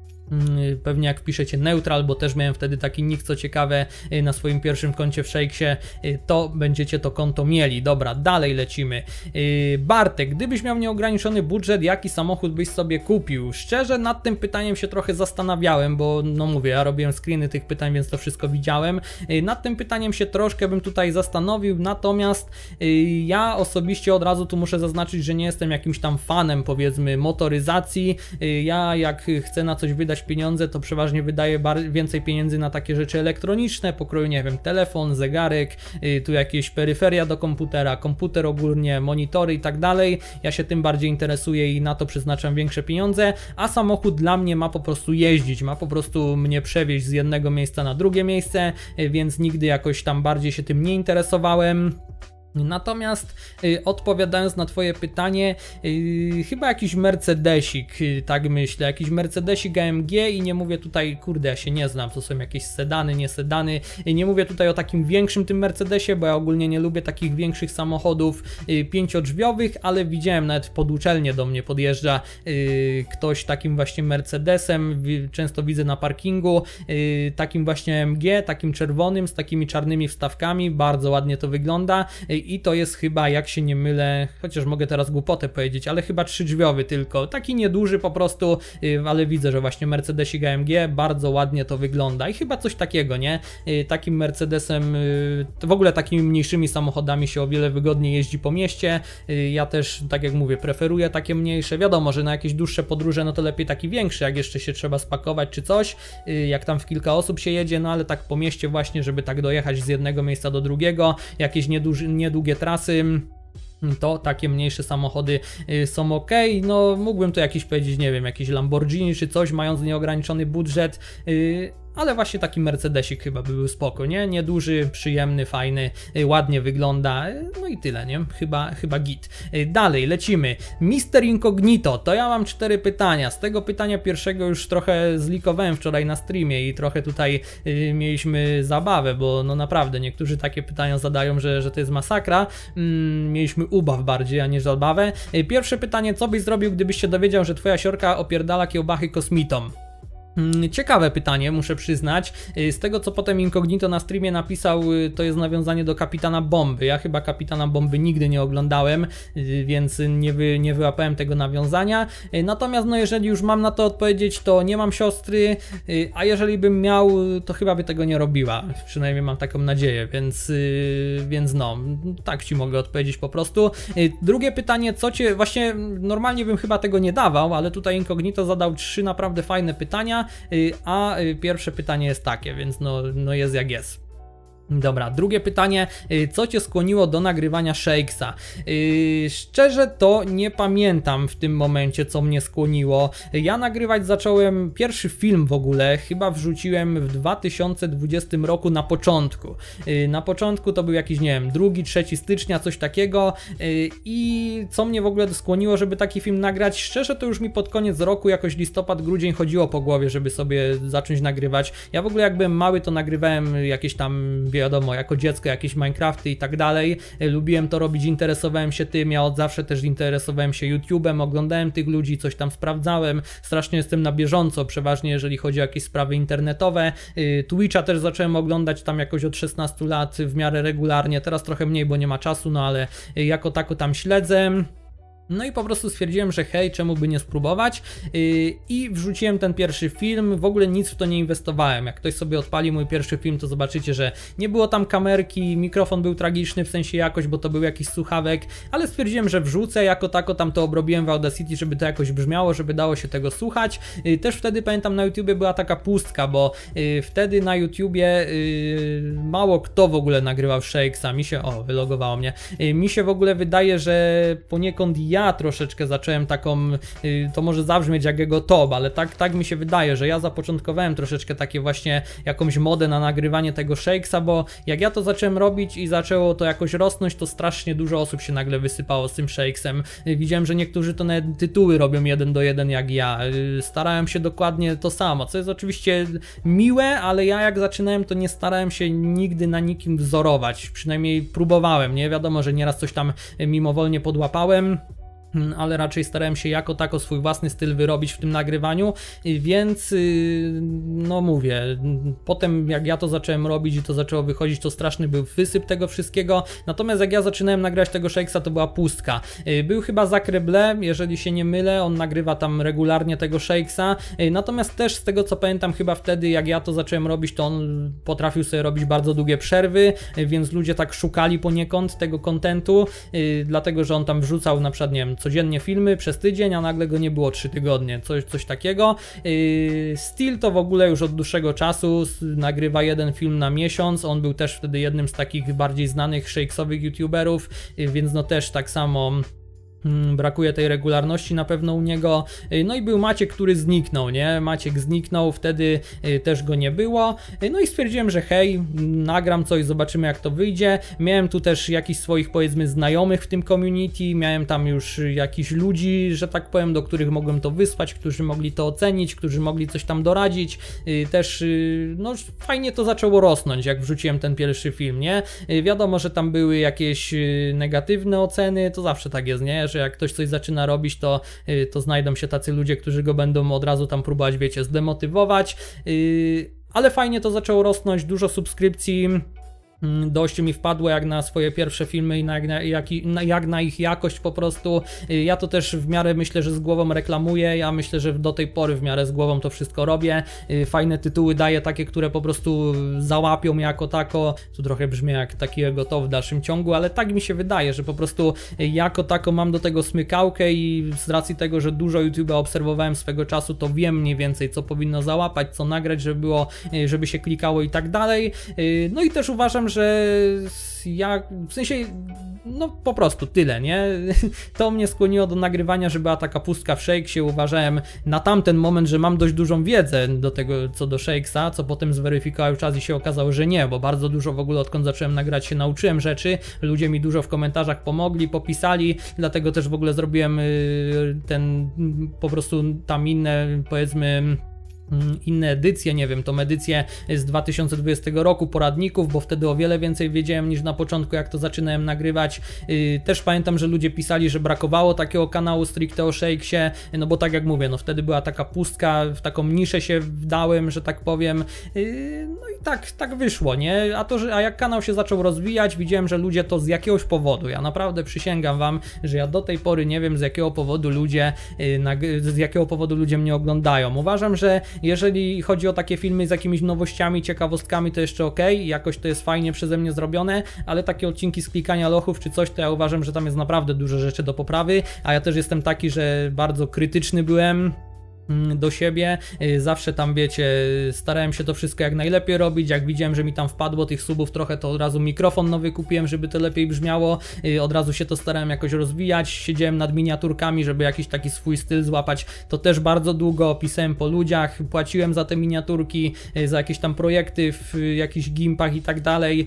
Pewnie jak wpiszecie Neutral, bo też miałem wtedy taki nick, co ciekawe, na swoim pierwszym koncie w Shakesie, to będziecie to konto mieli. Dobra, dalej lecimy. Bartek, gdybyś miał nieograniczony budżet, jaki samochód byś sobie kupił? Szczerze nad tym pytaniem się trochę zastanawiałem, bo no mówię, ja robiłem screeny tych pytań, więc to wszystko widziałem. Nad tym pytaniem się troszkę bym tutaj zastanowił, natomiast ja osobiście od razu tu muszę zaznaczyć, że nie jestem jakimś tam fanem, powiedzmy, motoryzacji. Ja jak chcę na coś wydać pieniądze, to przeważnie wydaję więcej pieniędzy na takie rzeczy elektroniczne, pokroju, nie wiem, telefon, zegarek, yy, tu jakieś peryferia do komputera, komputer ogólnie, monitory i tak dalej. Ja się tym bardziej interesuję i na to przeznaczam większe pieniądze, a samochód dla mnie ma po prostu jeździć, ma po prostu mnie przewieźć z jednego miejsca na drugie miejsce, yy, więc nigdy jakoś tam bardziej się tym nie interesowałem. Natomiast y, odpowiadając na twoje pytanie, y, chyba jakiś Mercedesik, y, tak myślę, jakiś Mercedesik A M G i nie mówię tutaj, kurde, ja się nie znam, to są jakieś sedany, nie sedany, y, nie mówię tutaj o takim większym tym Mercedesie, bo ja ogólnie nie lubię takich większych samochodów y, pięciodrzwiowych, ale widziałem, nawet pod uczelnię do mnie podjeżdża y, ktoś takim właśnie Mercedesem, y, często widzę na parkingu, y, takim właśnie A M G, takim czerwonym, z takimi czarnymi wstawkami, bardzo ładnie to wygląda. Y, I to jest chyba, jak się nie mylę, chociaż mogę teraz głupotę powiedzieć, ale chyba trzydrzwiowy tylko, taki nieduży po prostu, ale widzę, że właśnie Mercedesik A M G bardzo ładnie to wygląda i chyba coś takiego, nie? Takim Mercedesem, w ogóle takimi mniejszymi samochodami się o wiele wygodniej jeździ po mieście. Ja też, tak jak mówię, preferuję takie mniejsze. Wiadomo, że na jakieś dłuższe podróże, no to lepiej taki większy, jak jeszcze się trzeba spakować czy coś, jak tam w kilka osób się jedzie, no ale tak po mieście właśnie, żeby tak dojechać z jednego miejsca do drugiego, jakieś nieduży, niedługie trasy, to takie mniejsze samochody są ok. No mógłbym tu jakiś powiedzieć, nie wiem, jakiś Lamborghini czy coś, mając nieograniczony budżet, ale właśnie taki Mercedesik chyba by był spoko, nie? Nieduży, przyjemny, fajny, ładnie wygląda, no i tyle, nie? Chyba, chyba git. Dalej, lecimy. mister Incognito, to ja mam cztery pytania. Z tego pytania pierwszego już trochę zlikowałem wczoraj na streamie i trochę tutaj y, mieliśmy zabawę, bo no naprawdę niektórzy takie pytania zadają, że, że to jest masakra. Mm, mieliśmy ubaw bardziej, a nie zabawę. Y, pierwsze pytanie, co byś zrobił, gdybyś się dowiedział, że twoja siorka opierdala kiełbachy kosmitom? Ciekawe pytanie, muszę przyznać. Z tego, co potem Incognito na streamie napisał, to jest nawiązanie do Kapitana Bomby. Ja chyba Kapitana Bomby nigdy nie oglądałem, więc nie, wy, nie wyłapałem tego nawiązania. Natomiast no, jeżeli już mam na to odpowiedzieć, to nie mam siostry, a jeżeli bym miał, to chyba by tego nie robiła. Przynajmniej mam taką nadzieję, więc, więc no, tak ci mogę odpowiedzieć po prostu. Drugie pytanie, co cię, właśnie normalnie bym chyba tego nie dawał, ale tutaj Incognito zadał trzy naprawdę fajne pytania, a pierwsze pytanie jest takie, więc no, no jest jak jest. Dobra, drugie pytanie, co cię skłoniło do nagrywania Shakesa? Yy, szczerze to nie pamiętam w tym momencie, co mnie skłoniło. Ja nagrywać zacząłem, pierwszy film w ogóle chyba wrzuciłem w dwa tysiące dwudziestym roku na początku. Yy, na początku to był jakiś, nie wiem, drugi, trzeci stycznia, coś takiego, yy, i co mnie w ogóle skłoniło, żeby taki film nagrać? Szczerze to już mi pod koniec roku, jakoś listopad, grudzień chodziło po głowie, żeby sobie zacząć nagrywać. Ja w ogóle jak byłem mały, to nagrywałem jakieś tam, wiadomo, jako dziecko jakieś Minecrafty i tak dalej. Lubiłem to robić, interesowałem się tym, ja od zawsze też interesowałem się YouTube'em, oglądałem tych ludzi, coś tam sprawdzałem, strasznie jestem na bieżąco, przeważnie jeżeli chodzi o jakieś sprawy internetowe. Twitcha też zacząłem oglądać tam jakoś od szesnastu lat w miarę regularnie, teraz trochę mniej, bo nie ma czasu, no ale jako tako tam śledzę. No i po prostu stwierdziłem, że hej, czemu by nie spróbować, yy, i wrzuciłem ten pierwszy film, w ogóle nic w to nie inwestowałem. Jak ktoś sobie odpali mój pierwszy film, to zobaczycie, że nie było tam kamerki, mikrofon był tragiczny, w sensie jakość, bo to był jakiś słuchawek, ale stwierdziłem, że wrzucę jako tako, tam to obrobiłem w Audacity, żeby to jakoś brzmiało, żeby dało się tego słuchać. Yy, też wtedy pamiętam, na YouTubie była taka pustka, bo yy, wtedy na YouTubie yy, mało kto w ogóle nagrywał Shakesa, mi się, o, wylogowało mnie, yy, mi się w ogóle wydaje, że poniekąd ja Ja troszeczkę zacząłem taką, to może zabrzmieć jak jego top, ale tak, tak mi się wydaje, że ja zapoczątkowałem troszeczkę takie właśnie jakąś modę na nagrywanie tego Shakesa, bo jak ja to zacząłem robić i zaczęło to jakoś rosnąć, to strasznie dużo osób się nagle wysypało z tym Shakesem. Widziałem, że niektórzy to nawet tytuły robią jeden do jeden jak ja. Starałem się dokładnie to samo, co jest oczywiście miłe, ale ja jak zaczynałem, to nie starałem się nigdy na nikim wzorować, przynajmniej próbowałem, nie? Wiadomo, że nieraz coś tam mimowolnie podłapałem, ale raczej starałem się jako tako swój własny styl wyrobić w tym nagrywaniu, więc no mówię, potem jak ja to zacząłem robić i to zaczęło wychodzić, to straszny był wysyp tego wszystkiego, natomiast jak ja zaczynałem nagrywać tego Shakesa, to była pustka. Był chyba Zach Reble, jeżeli się nie mylę, on nagrywa tam regularnie tego Shakesa, natomiast też z tego co pamiętam, chyba wtedy jak ja to zacząłem robić, to on potrafił sobie robić bardzo długie przerwy, więc ludzie tak szukali poniekąd tego kontentu, dlatego że on tam wrzucał na przykład, nie wiem, codziennie filmy przez tydzień, a nagle go nie było trzy tygodnie, coś, coś takiego. Yy, Steel to w ogóle już od dłuższego czasu nagrywa jeden film na miesiąc, on był też wtedy jednym z takich bardziej znanych shakesowych youtuberów, yy, więc no też tak samo brakuje tej regularności na pewno u niego. No i był Maciek, który zniknął, nie? Maciek zniknął, wtedy też go nie było. No i stwierdziłem, że hej, nagram coś, zobaczymy jak to wyjdzie. Miałem tu też jakichś swoich, powiedzmy, znajomych w tym community, miałem tam już jakichś ludzi, że tak powiem, do których mogłem to wysłać, którzy mogli to ocenić, którzy mogli coś tam doradzić. Też, no fajnie to zaczęło rosnąć, jak wrzuciłem ten pierwszy film, nie? Wiadomo, że tam były jakieś negatywne oceny, to zawsze tak jest, nie? Że jak ktoś coś zaczyna robić, to, to znajdą się tacy ludzie, którzy go będą od razu tam próbować, wiecie, zdemotywować, ale fajnie to zaczęło rosnąć, dużo subskrypcji. Dość mi wpadło jak na swoje pierwsze filmy i na, jak, na, jak, na, jak na ich jakość po prostu. Ja to też w miarę myślę, że z głową reklamuję, ja myślę, że do tej pory w miarę z głową to wszystko robię. Fajne tytuły daję, takie, które po prostu załapią jako tako. Tu trochę brzmi jak takiego to w dalszym ciągu, ale tak mi się wydaje, że po prostu jako tako mam do tego smykałkę i z racji tego, że dużo YouTube'a obserwowałem swego czasu, to wiem mniej więcej co powinno załapać, co nagrać, żeby było, żeby się klikało i tak dalej. No i też uważam, że ja, w sensie, no po prostu tyle, nie? To mnie skłoniło do nagrywania, że była taka pustka w Shakesie. Uważałem na tamten moment, że mam dość dużą wiedzę do tego, co do Shakesa, co potem zweryfikował czas i się okazało, że nie, bo bardzo dużo w ogóle odkąd zacząłem nagrać się nauczyłem rzeczy, ludzie mi dużo w komentarzach pomogli, popisali, dlatego też w ogóle zrobiłem ten, po prostu tam inne, powiedzmy, inne edycje, nie wiem, tą edycję z dwa tysiące dwudziestego roku poradników, bo wtedy o wiele więcej wiedziałem niż na początku, jak to zaczynałem nagrywać. Yy, też pamiętam, że ludzie pisali, że brakowało takiego kanału stricte o Shakesie, no bo tak jak mówię, no wtedy była taka pustka, w taką niszę się wdałem, że tak powiem, yy, no i tak, tak wyszło, nie? A to, że, a jak kanał się zaczął rozwijać, widziałem, że ludzie to z jakiegoś powodu, ja naprawdę przysięgam wam, że ja do tej pory nie wiem, z jakiego powodu ludzie, yy, z jakiego powodu ludzie mnie oglądają. Uważam, że jeżeli chodzi o takie filmy z jakimiś nowościami, ciekawostkami, to jeszcze ok, jakoś to jest fajnie przeze mnie zrobione, ale takie odcinki z klikania lochów czy coś, to ja uważam, że tam jest naprawdę dużo rzeczy do poprawy, a ja też jestem taki, że bardzo krytyczny byłem do siebie, zawsze tam wiecie, starałem się to wszystko jak najlepiej robić, jak widziałem, że mi tam wpadło tych subów trochę, to od razu mikrofon nowy kupiłem, żeby to lepiej brzmiało, od razu się to starałem jakoś rozwijać, siedziałem nad miniaturkami, żeby jakiś taki swój styl złapać, to też bardzo długo pisałem po ludziach, płaciłem za te miniaturki, za jakieś tam projekty w jakichś gimpach i tak dalej,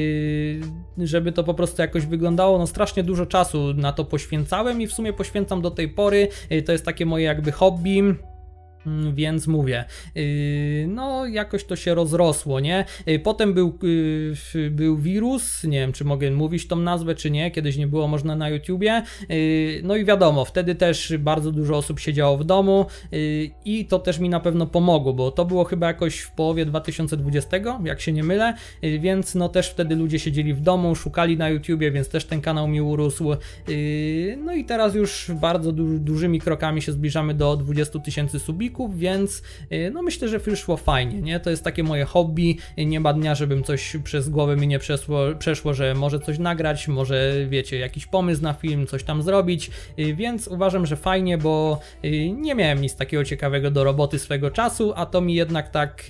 żeby to po prostu jakoś wyglądało, no strasznie dużo czasu na to poświęcałem i w sumie poświęcam do tej pory, to jest takie moje jakby hobby. Więc mówię, no jakoś to się rozrosło, nie? Potem był, był wirus, nie wiem czy mogę mówić tą nazwę czy nie, kiedyś nie było można na YouTubie, no i wiadomo, wtedy też bardzo dużo osób siedziało w domu i to też mi na pewno pomogło, bo to było chyba jakoś w połowie dwa tysiące dwudziestego, jak się nie mylę, więc no też wtedy ludzie siedzieli w domu, szukali na YouTubie, więc też ten kanał mi urósł, no i teraz już bardzo du dużymi krokami się zbliżamy do dwudziestu tysięcy subików, więc no myślę, że wyszło fajnie, nie? To jest takie moje hobby, nie ma dnia, żebym coś przez głowę mi nie przeszło, przeszło, że może coś nagrać, może wiecie, jakiś pomysł na film, coś tam zrobić, więc uważam, że fajnie, bo nie miałem nic takiego ciekawego do roboty swego czasu, a to mi jednak tak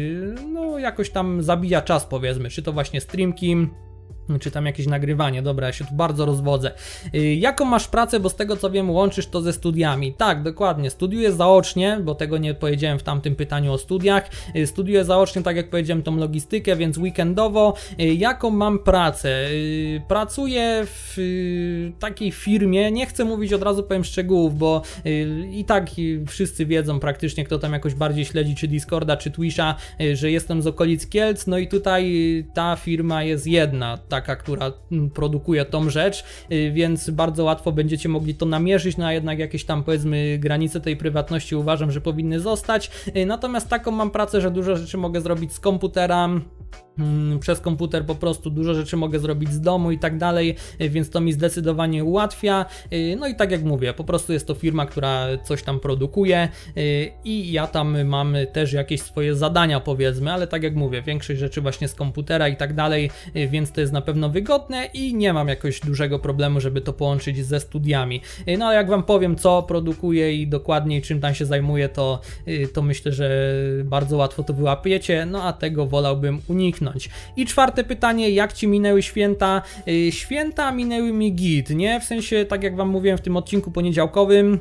no jakoś tam zabija czas, powiedzmy, czy to właśnie streamki, czy tam jakieś nagrywanie. Dobra, ja się tu bardzo rozwodzę. Yy, jaką masz pracę, bo z tego co wiem łączysz to ze studiami? Tak, dokładnie, studiuję zaocznie, bo tego nie powiedziałem w tamtym pytaniu o studiach. Yy, studiuję zaocznie, tak jak powiedziałem, tą logistykę, więc weekendowo. Yy, jaką mam pracę? Yy, pracuję w yy, takiej firmie, nie chcę mówić od razu, powiem szczegółów, bo yy, i tak yy, wszyscy wiedzą praktycznie, kto tam jakoś bardziej śledzi, czy Discorda, czy Twitcha, yy, że jestem z okolic Kielc, no i tutaj yy, ta firma jest jedna, taka, która produkuje tą rzecz, więc bardzo łatwo będziecie mogli to namierzyć, no a jednak jakieś tam powiedzmy granice tej prywatności uważam, że powinny zostać. Natomiast taką mam pracę, że dużo rzeczy mogę zrobić z komputera, przez komputer po prostu dużo rzeczy mogę zrobić z domu i tak dalej, więc to mi zdecydowanie ułatwia. No i tak jak mówię, po prostu jest to firma, która coś tam produkuje i ja tam mam też jakieś swoje zadania, powiedzmy, ale tak jak mówię, większość rzeczy właśnie z komputera i tak dalej, więc to jest na pewno wygodne i nie mam jakoś dużego problemu, żeby to połączyć ze studiami. No a jak wam powiem, co produkuję i dokładniej czym tam się zajmuję, to, to myślę, że bardzo łatwo to wyłapiecie, no a tego wolałbym uniknąć. I czwarte pytanie, jak ci minęły święta? Święta minęły mi git, nie? W sensie, tak jak wam mówiłem w tym odcinku poniedziałkowym,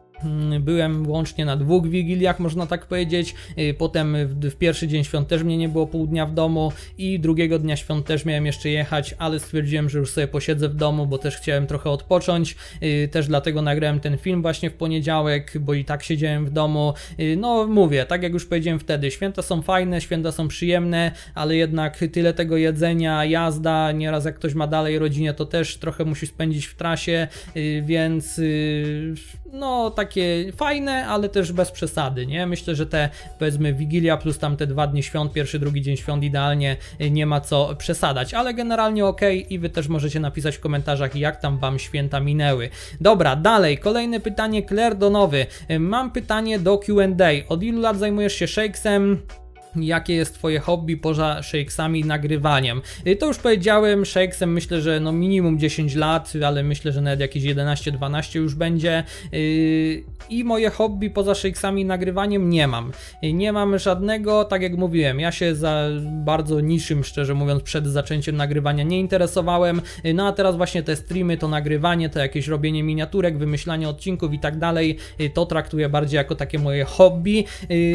byłem łącznie na dwóch wigiliach, można tak powiedzieć. Potem w, w pierwszy dzień świąt też mnie nie było pół dnia w domu i drugiego dnia świąt też miałem jeszcze jechać, ale stwierdziłem, że już sobie posiedzę w domu, bo też chciałem trochę odpocząć. Też dlatego nagrałem ten film właśnie w poniedziałek, bo i tak siedziałem w domu. No mówię, tak jak już powiedziałem wtedy, święta są fajne, święta są przyjemne, ale jednak tyle tego jedzenia, jazda, nieraz jak ktoś ma dalej rodzinę, to też trochę musi spędzić w trasie, więc no takie fajne, ale też bez przesady, nie? Myślę, że te powiedzmy Wigilia plus tam te dwa dni świąt, pierwszy, drugi dzień świąt idealnie, nie ma co przesadać, ale generalnie ok i wy też możecie napisać w komentarzach, jak tam wam święta minęły. Dobra, dalej, kolejne pytanie, Claire Donowy. Mam pytanie do Q and A. Od ilu lat zajmujesz się Shakesem? Jakie jest twoje hobby poza shakesami i nagrywaniem? To już powiedziałem, shakesem myślę, że no minimum dziesięć lat, ale myślę, że nawet jakieś jedenaście dwanaście już będzie. I moje hobby poza shakesami i nagrywaniem nie mam. Nie mam żadnego, tak jak mówiłem, ja się za bardzo niczym, szczerze mówiąc, przed zaczęciem nagrywania nie interesowałem. No a teraz właśnie te streamy, to nagrywanie, to jakieś robienie miniaturek, wymyślanie odcinków i tak dalej, to traktuję bardziej jako takie moje hobby.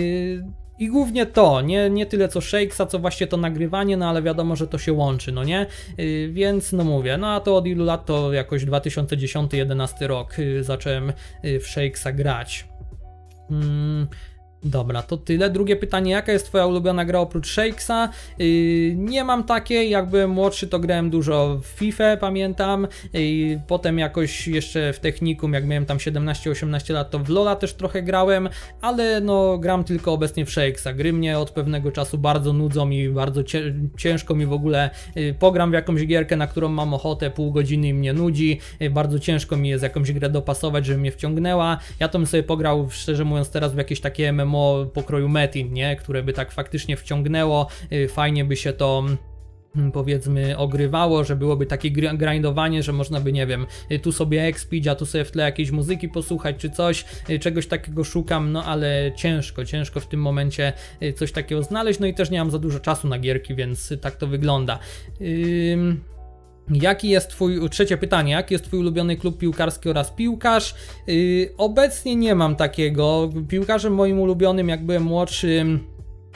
I głównie to, nie, nie tyle co shakesa, co właśnie to nagrywanie, no ale wiadomo, że to się łączy, no nie? Yy, więc no mówię, no a to od ilu lat, to jakoś dwa tysiące dziesiąty jedenasty rok yy, zacząłem yy, w shakesa grać. Yy. Dobra, to tyle. Drugie pytanie, jaka jest twoja ulubiona gra oprócz Shakesa? Yy, nie mam takiej, jak byłem młodszy, to grałem dużo w FIFA, pamiętam. Yy, potem jakoś jeszcze w technikum, jak miałem tam siedemnaście osiemnaście lat, to w LoLa też trochę grałem, ale no gram tylko obecnie w Shakesa. Gry mnie od pewnego czasu bardzo nudzą i bardzo ciężko mi w ogóle yy, pogram w jakąś gierkę, na którą mam ochotę, pół godziny i mnie nudzi. Yy, bardzo ciężko mi jest jakąś grę dopasować, żeby mnie wciągnęła. Ja to bym sobie pograł, szczerze mówiąc, teraz w jakieś takie M M O pokroju Metin, nie? Które by tak faktycznie wciągnęło, fajnie by się to powiedzmy ogrywało, że byłoby takie grindowanie, że można by, nie wiem, tu sobie expić, a tu sobie w tle jakiejś muzyki posłuchać czy coś, czegoś takiego szukam, no ale ciężko, ciężko w tym momencie coś takiego znaleźć, no i też nie mam za dużo czasu na gierki, więc tak to wygląda. Ym... Jaki jest twój, trzecie pytanie, jaki jest twój ulubiony klub piłkarski oraz piłkarz? Yy, obecnie nie mam takiego. Piłkarzem moim ulubionym, jak byłem młodszy,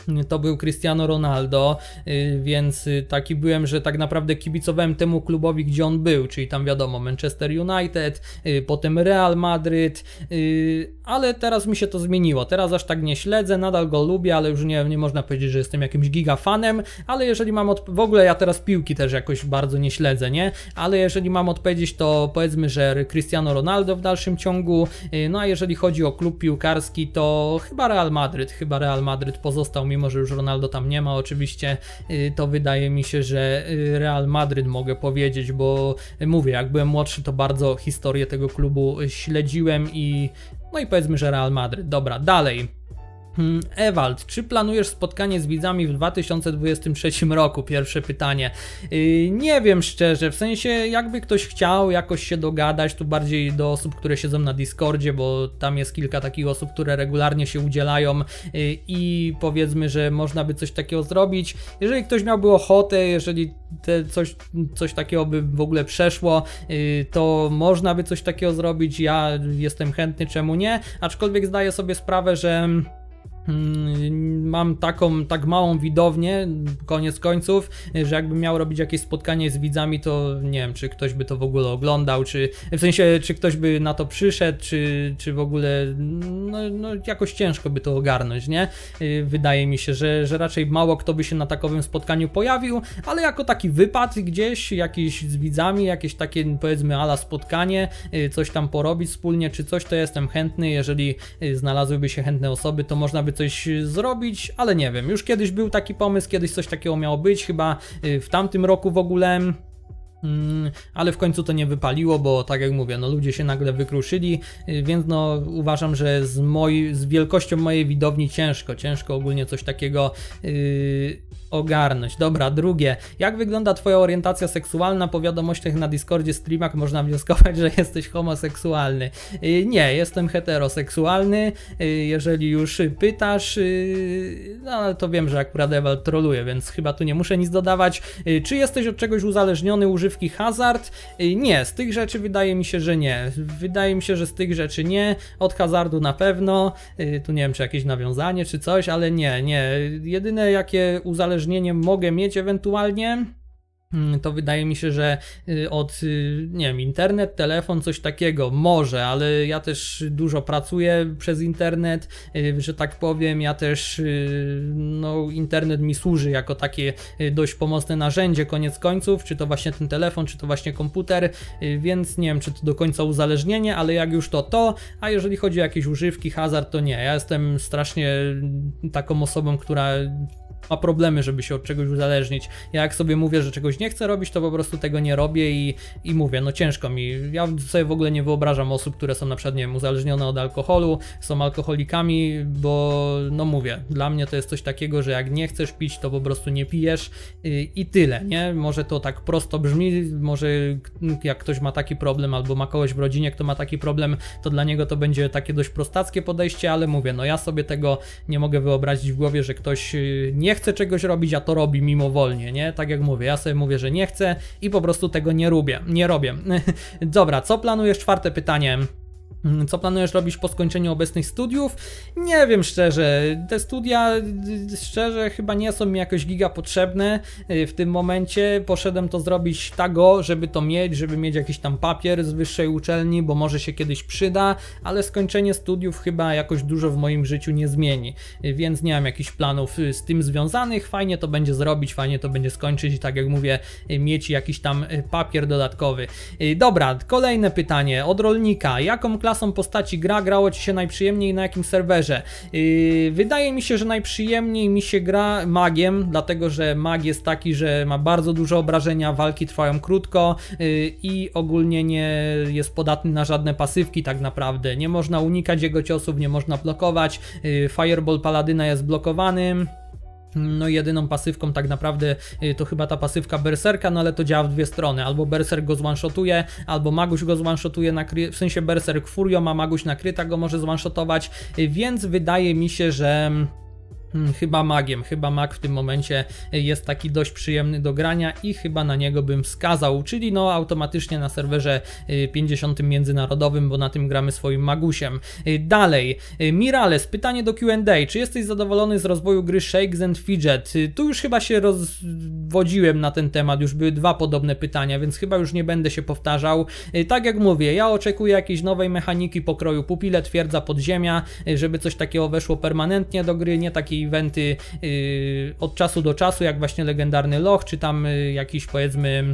to był Cristiano Ronaldo, więc taki byłem, że tak naprawdę kibicowałem temu klubowi, gdzie on był, czyli tam wiadomo Manchester United, potem Real Madryt, ale teraz mi się to zmieniło, teraz aż tak nie śledzę, nadal go lubię, ale już nie, nie można powiedzieć, że jestem jakimś gigafanem, ale jeżeli mam od... w ogóle ja teraz piłki też jakoś bardzo nie śledzę, nie? Ale jeżeli mam odpowiedzieć, to powiedzmy, że Cristiano Ronaldo w dalszym ciągu, no a jeżeli chodzi o klub piłkarski, to chyba Real Madryt, chyba Real Madryt pozostał, mimo że już Ronaldo tam nie ma oczywiście, to wydaje mi się, że Real Madryt mogę powiedzieć, bo mówię, jak byłem młodszy, to bardzo historię tego klubu śledziłem i no i powiedzmy, że Real Madryt. Dobra, dalej. Ewald, czy planujesz spotkanie z widzami w dwa tysiące dwudziestym trzecim roku? Pierwsze pytanie. Yy, nie wiem szczerze, w sensie jakby ktoś chciał jakoś się dogadać, tu bardziej do osób, które siedzą na Discordzie, bo tam jest kilka takich osób, które regularnie się udzielają yy, i powiedzmy, że można by coś takiego zrobić. Jeżeli ktoś miałby ochotę, jeżeli te coś, coś takiego by w ogóle przeszło, yy, to można by coś takiego zrobić, ja jestem chętny, czemu nie, aczkolwiek zdaję sobie sprawę, że mam taką, tak małą widownię, koniec końców, że jakbym miał robić jakieś spotkanie z widzami, to nie wiem, czy ktoś by to w ogóle oglądał, czy w sensie, czy ktoś by na to przyszedł, czy, czy w ogóle, no, no jakoś ciężko by to ogarnąć, nie? Wydaje mi się, że, że raczej mało kto by się na takowym spotkaniu pojawił, ale jako taki wypad gdzieś, jakiś z widzami, jakieś takie powiedzmy ala spotkanie, coś tam porobić wspólnie, czy coś, to jestem chętny, jeżeli znalazłyby się chętne osoby, to można by coś zrobić, ale nie wiem, już kiedyś był taki pomysł, kiedyś coś takiego miało być, chyba w tamtym roku w ogóle, ale w końcu to nie wypaliło, bo tak jak mówię, no ludzie się nagle wykruszyli, więc no uważam, że z, moj, z wielkością mojej widowni ciężko, ciężko ogólnie coś takiego yy, ogarnąć. Dobra, drugie. Jak wygląda twoja orientacja seksualna? Po wiadomościach na Discordzie, streamach można wnioskować, że jesteś homoseksualny. Yy, nie, jestem heteroseksualny. Yy, jeżeli już pytasz, yy, no to wiem, że akurat Ewald troluje, więc chyba tu nie muszę nic dodawać. Yy, czy jesteś od czegoś uzależniony, używki hazard? Yy, nie, z tych rzeczy wydaje mi się, że nie. Wydaje mi się, że z tych rzeczy nie. Od hazardu na pewno. Yy, tu nie wiem, czy jakieś nawiązanie, czy coś, ale nie, nie. Jedyne jakie uzależnienie mogę mieć ewentualnie, to wydaje mi się, że od, nie wiem, internet, telefon, coś takiego, może, ale ja też dużo pracuję przez internet, że tak powiem, ja też, no, internet mi służy jako takie dość pomocne narzędzie, koniec końców, czy to właśnie ten telefon, czy to właśnie komputer, więc nie wiem, czy to do końca uzależnienie, ale jak już to to, a jeżeli chodzi o jakieś używki, hazard, to nie, ja jestem strasznie taką osobą, która ma problemy, żeby się od czegoś uzależnić. Ja jak sobie mówię, że czegoś nie chcę robić, to po prostu tego nie robię i, i mówię, no ciężko mi. Ja sobie w ogóle nie wyobrażam osób, które są na przykład, nie wiem, uzależnione od alkoholu, są alkoholikami, bo no mówię, dla mnie to jest coś takiego, że jak nie chcesz pić, to po prostu nie pijesz i, i tyle, nie? Może to tak prosto brzmi, może jak ktoś ma taki problem albo ma kogoś w rodzinie, kto ma taki problem, to dla niego to będzie takie dość prostackie podejście, ale mówię, no ja sobie tego nie mogę wyobrazić w głowie, że ktoś nie chce czegoś robić, a to robi mimowolnie, nie? Tak jak mówię, ja sobie mówię, że nie chcę i po prostu tego nie robię, nie robię. Dobra, co planujesz? Czwarte pytanie. Co planujesz robić po skończeniu obecnych studiów? Nie wiem szczerze, te studia szczerze chyba nie są mi jakoś giga potrzebne w tym momencie. Poszedłem to zrobić tak, żeby to mieć, żeby mieć jakiś tam papier z wyższej uczelni, bo może się kiedyś przyda, ale skończenie studiów chyba jakoś dużo w moim życiu nie zmieni, więc nie mam jakichś planów z tym związanych. Fajnie to będzie zrobić, fajnie to będzie skończyć i tak jak mówię, mieć jakiś tam papier dodatkowy. Dobra, kolejne pytanie od rolnika. Jaką klasę klasą postaci gra, grało ci się najprzyjemniej na jakim serwerze? Yy, wydaje mi się, że najprzyjemniej mi się gra magiem, dlatego że mag jest taki, że ma bardzo dużo obrażenia, walki trwają krótko yy, i ogólnie nie jest podatny na żadne pasywki tak naprawdę. Nie można unikać jego ciosów, nie można blokować. Yy, Fireball Paladyna jest blokowany. No jedyną pasywką tak naprawdę to chyba ta pasywka Berserka, no ale to działa w dwie strony, albo Berserk go zone-shotuje, albo Maguś go zone-shotuje, w sensie Berserk Furią, a Maguś nakryta go może zone-shotować, więc wydaje mi się, że Hmm, Chyba magiem, chyba mag w tym momencie jest taki dość przyjemny do grania i chyba na niego bym wskazał, czyli no automatycznie na serwerze pięćdziesiątym międzynarodowym, bo na tym gramy swoim magusiem. Dalej, Mirales, pytanie do Q and A, czy jesteś zadowolony z rozwoju gry Shakes and Fidget? Tu już chyba się rozwodziłem na ten temat, już były dwa podobne pytania, więc chyba już nie będę się powtarzał. Tak jak mówię, ja oczekuję jakiejś nowej mechaniki pokroju pupile, twierdza podziemia, żeby coś takiego weszło permanentnie do gry, nie takie eventy yy, od czasu do czasu, jak właśnie legendarny loch, czy tam yy, jakiś powiedzmy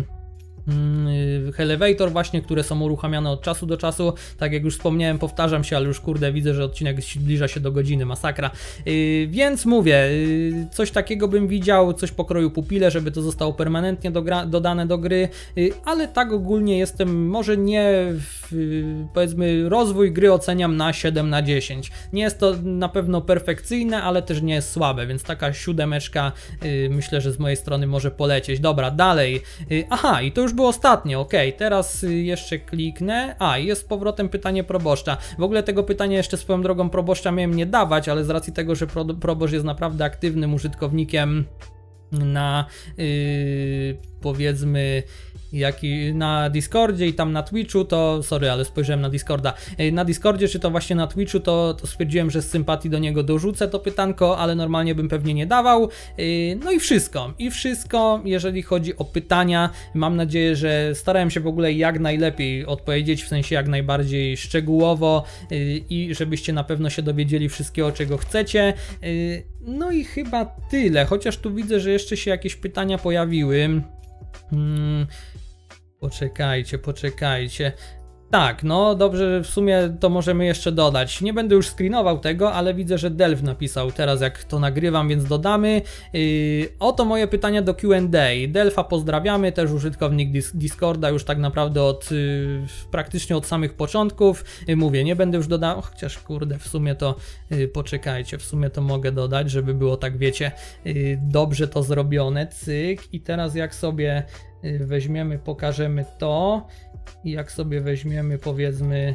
elevator właśnie, które są uruchamiane od czasu do czasu. Tak jak już wspomniałem, powtarzam się, ale już kurde widzę, że odcinek zbliża się do godziny, masakra. Yy, więc mówię, yy, coś takiego bym widział, coś pokroju pupile, żeby to zostało permanentnie do gra, dodane do gry, yy, ale tak ogólnie jestem, może nie w, yy, powiedzmy rozwój gry oceniam na siedem na dziesięć. Nie jest to na pewno perfekcyjne, ale też nie jest słabe, więc taka siódemeczka yy, myślę, że z mojej strony może polecieć. Dobra, dalej. Yy, aha, i to już było ostatnie, ok, teraz jeszcze kliknę, a jest z powrotem pytanie proboszcza. W ogóle tego pytania jeszcze swoją drogą proboszcza miałem nie dawać, ale z racji tego, że pro, proboszcz jest naprawdę aktywnym użytkownikiem na yy, powiedzmy jaki na Discordzie i tam na Twitchu, to sorry, ale spojrzałem na Discorda. Na Discordzie czy to właśnie na Twitchu, to, to stwierdziłem, że z sympatii do niego dorzucę to pytanko, ale normalnie bym pewnie nie dawał. No i wszystko. I wszystko, jeżeli chodzi o pytania. Mam nadzieję, że starałem się w ogóle jak najlepiej odpowiedzieć, w sensie jak najbardziej szczegółowo i żebyście na pewno się dowiedzieli wszystkiego, czego chcecie. No i chyba tyle, chociaż tu widzę, że jeszcze się jakieś pytania pojawiły. Hmm, poczekajcie, poczekajcie. Tak, no dobrze, w sumie to możemy jeszcze dodać. Nie będę już screenował tego, ale widzę, że Delf napisał teraz, jak to nagrywam, więc dodamy. Yy, oto moje pytania do Q and A. Delfa pozdrawiamy, też użytkownik dis Discorda już tak naprawdę od yy, praktycznie od samych początków. Yy, mówię, nie będę już dodał, chociaż kurde, w sumie to yy, poczekajcie, w sumie to mogę dodać, żeby było tak, wiecie, yy, dobrze to zrobione, cyk. I teraz jak sobie yy, weźmiemy, pokażemy to. I jak sobie weźmiemy, powiedzmy,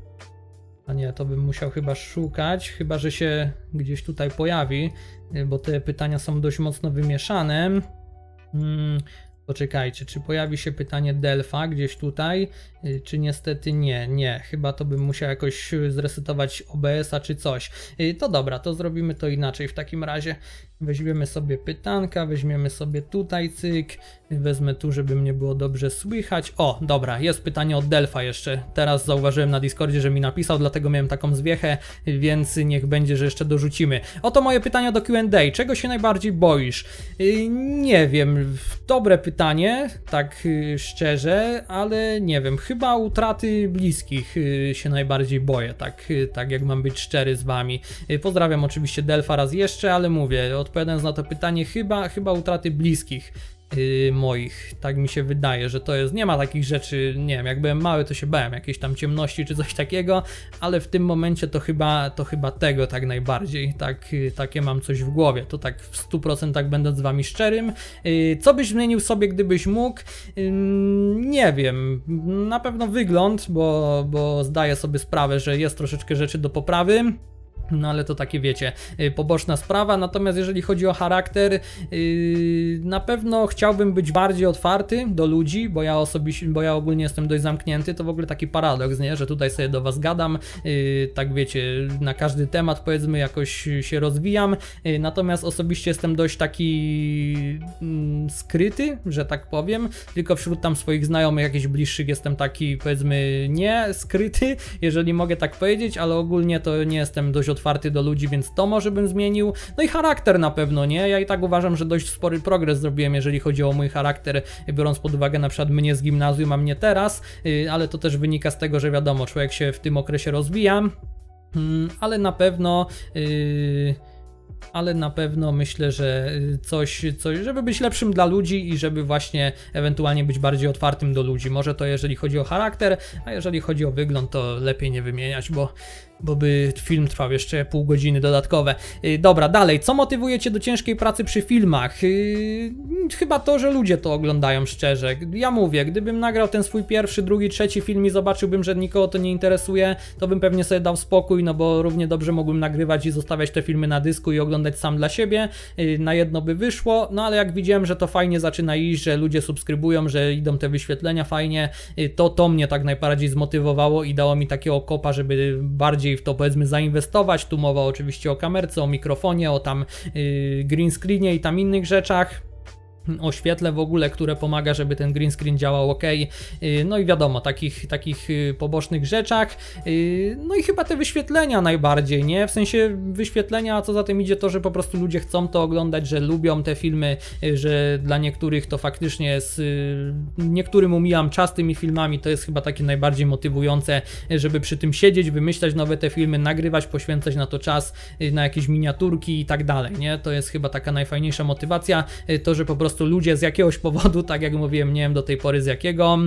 a nie, to bym musiał chyba szukać, chyba że się gdzieś tutaj pojawi, bo te pytania są dość mocno wymieszane. Hmm, poczekajcie, czy pojawi się pytanie Delfa gdzieś tutaj, czy niestety nie, nie, chyba to bym musiał jakoś zresetować O B S a czy coś. To dobra, to zrobimy to inaczej w takim razie. Weźmiemy sobie pytanka, weźmiemy sobie tutaj cyk, wezmę tu, żeby mnie było dobrze słychać. O, dobra, jest pytanie od Delfa jeszcze. Teraz zauważyłem na Discordzie, że mi napisał, dlatego miałem taką zwiechę, więc niech będzie, że jeszcze dorzucimy. Oto moje pytania do Q and A. Czego się najbardziej boisz? Yy, nie wiem, dobre pytanie, tak yy, szczerze, ale nie wiem, chyba utraty bliskich yy, się najbardziej boję, tak, yy, tak jak mam być szczery z wami. Yy, pozdrawiam oczywiście Delfa raz jeszcze, ale mówię, odpowiadając na to pytanie, chyba, chyba utraty bliskich yy, moich, tak mi się wydaje, że to jest, nie ma takich rzeczy, nie wiem, jak byłem mały, to się bałem jakiejś tam ciemności czy coś takiego, ale w tym momencie to chyba, to chyba tego tak najbardziej, tak, yy, takie mam coś w głowie, to tak w stu procentach będąc z wami szczerym. Yy, co byś zmienił sobie, gdybyś mógł? Yy, nie wiem, na pewno wygląd, bo, bo zdaję sobie sprawę, że jest troszeczkę rzeczy do poprawy. No ale to takie, wiecie, poboczna sprawa. Natomiast jeżeli chodzi o charakter, yy, na pewno chciałbym być bardziej otwarty do ludzi, bo ja osobiście, bo ja ogólnie jestem dość zamknięty. To w ogóle taki paradoks, nie? Że tutaj sobie do was gadam, yy, tak wiecie, na każdy temat powiedzmy jakoś się rozwijam. Yy, natomiast osobiście jestem dość taki yy, skryty, że tak powiem. Tylko wśród tam swoich znajomych jakichś bliższych jestem taki, powiedzmy, nie skryty, jeżeli mogę tak powiedzieć, ale ogólnie to nie jestem dość otwarty do ludzi, więc to może bym zmienił. No i charakter na pewno, nie? Ja i tak uważam, że dość spory progres zrobiłem, jeżeli chodzi o mój charakter, biorąc pod uwagę na przykład mnie z gimnazjum, a mnie teraz, ale to też wynika z tego, że wiadomo, człowiek się w tym okresie rozwija, ale na pewno yy... ale na pewno myślę, że coś, coś, żeby być lepszym dla ludzi i żeby właśnie ewentualnie być bardziej otwartym do ludzi. Może to jeżeli chodzi o charakter, a jeżeli chodzi o wygląd, to lepiej nie wymieniać, bo bo by film trwał jeszcze pół godziny dodatkowe. Yy, dobra, dalej, co motywuje cię do ciężkiej pracy przy filmach? Yy, chyba to, że ludzie to oglądają szczerze. Ja mówię, gdybym nagrał ten swój pierwszy, drugi, trzeci film i zobaczyłbym, że nikogo to nie interesuje, to bym pewnie sobie dał spokój, no bo równie dobrze mógłbym nagrywać i zostawiać te filmy na dysku i oglądać sam dla siebie. Yy, na jedno by wyszło, no ale jak widziałem, że to fajnie zaczyna iść, że ludzie subskrybują, że idą te wyświetlenia fajnie, yy, to to mnie tak najbardziej zmotywowało i dało mi takiego kopa, żeby bardziej w to powiedzmy zainwestować. Tu mowa oczywiście o kamerce, o mikrofonie, o tam yy, green screenie i tam innych rzeczach. O świetle w ogóle, które pomaga, żeby ten green screen działał ok. No i wiadomo, takich, takich pobocznych rzeczach. No i chyba te wyświetlenia najbardziej, nie? W sensie wyświetlenia, a co za tym idzie to, że po prostu ludzie chcą to oglądać, że lubią te filmy, że dla niektórych to faktycznie jest, niektórym umijam czas tymi filmami, to jest chyba takie najbardziej motywujące, żeby przy tym siedzieć, wymyślać nowe te filmy, nagrywać, poświęcać na to czas, na jakieś miniaturki i tak dalej, nie? To jest chyba taka najfajniejsza motywacja, to, że po prostu ludzie z jakiegoś powodu, tak jak mówiłem, nie wiem do tej pory z jakiego,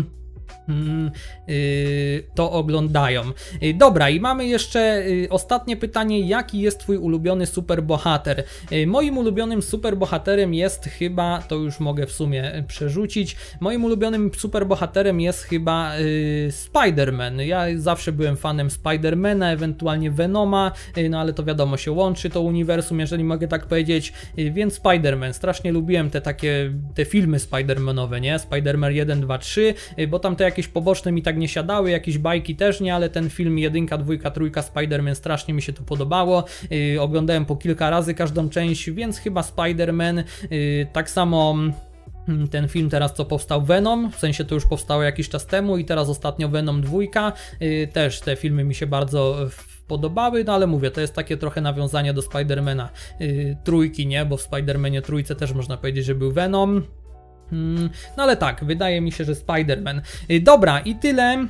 to oglądają. Dobra, i mamy jeszcze ostatnie pytanie, jaki jest twój ulubiony superbohater? Moim ulubionym superbohaterem jest chyba, to już mogę w sumie przerzucić, moim ulubionym superbohaterem jest chyba Spider-Man. Ja zawsze byłem fanem Spider-Mana, ewentualnie Venoma, no ale to wiadomo, się łączy to uniwersum, jeżeli mogę tak powiedzieć, więc Spider-Man. Strasznie lubiłem te takie, te filmy Spider-Manowe, nie? Spider-Man jeden, dwa, trzy, bo tam te jakieś poboczne mi tak nie siadały, jakieś bajki też nie, ale ten film jedynka, dwójka, trójka Spider-Man strasznie mi się to podobało. Yy, oglądałem po kilka razy każdą część, więc chyba Spider-Man. Yy, tak samo ten film teraz, co powstał Venom, w sensie to już powstało jakiś czas temu i teraz ostatnio Venom dwójka, yy, też te filmy mi się bardzo podobały, no ale mówię, to jest takie trochę nawiązanie do Spider-Mana yy, trójki, nie, bo w Spider-Manie trójce też można powiedzieć, że był Venom. No ale tak, wydaje mi się, że Spider-Man. Dobra, i tyle.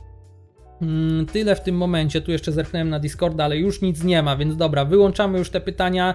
Tyle w tym momencie. Tu jeszcze zerknąłem na Discorda, ale już nic nie ma, więc dobra, wyłączamy już te pytania.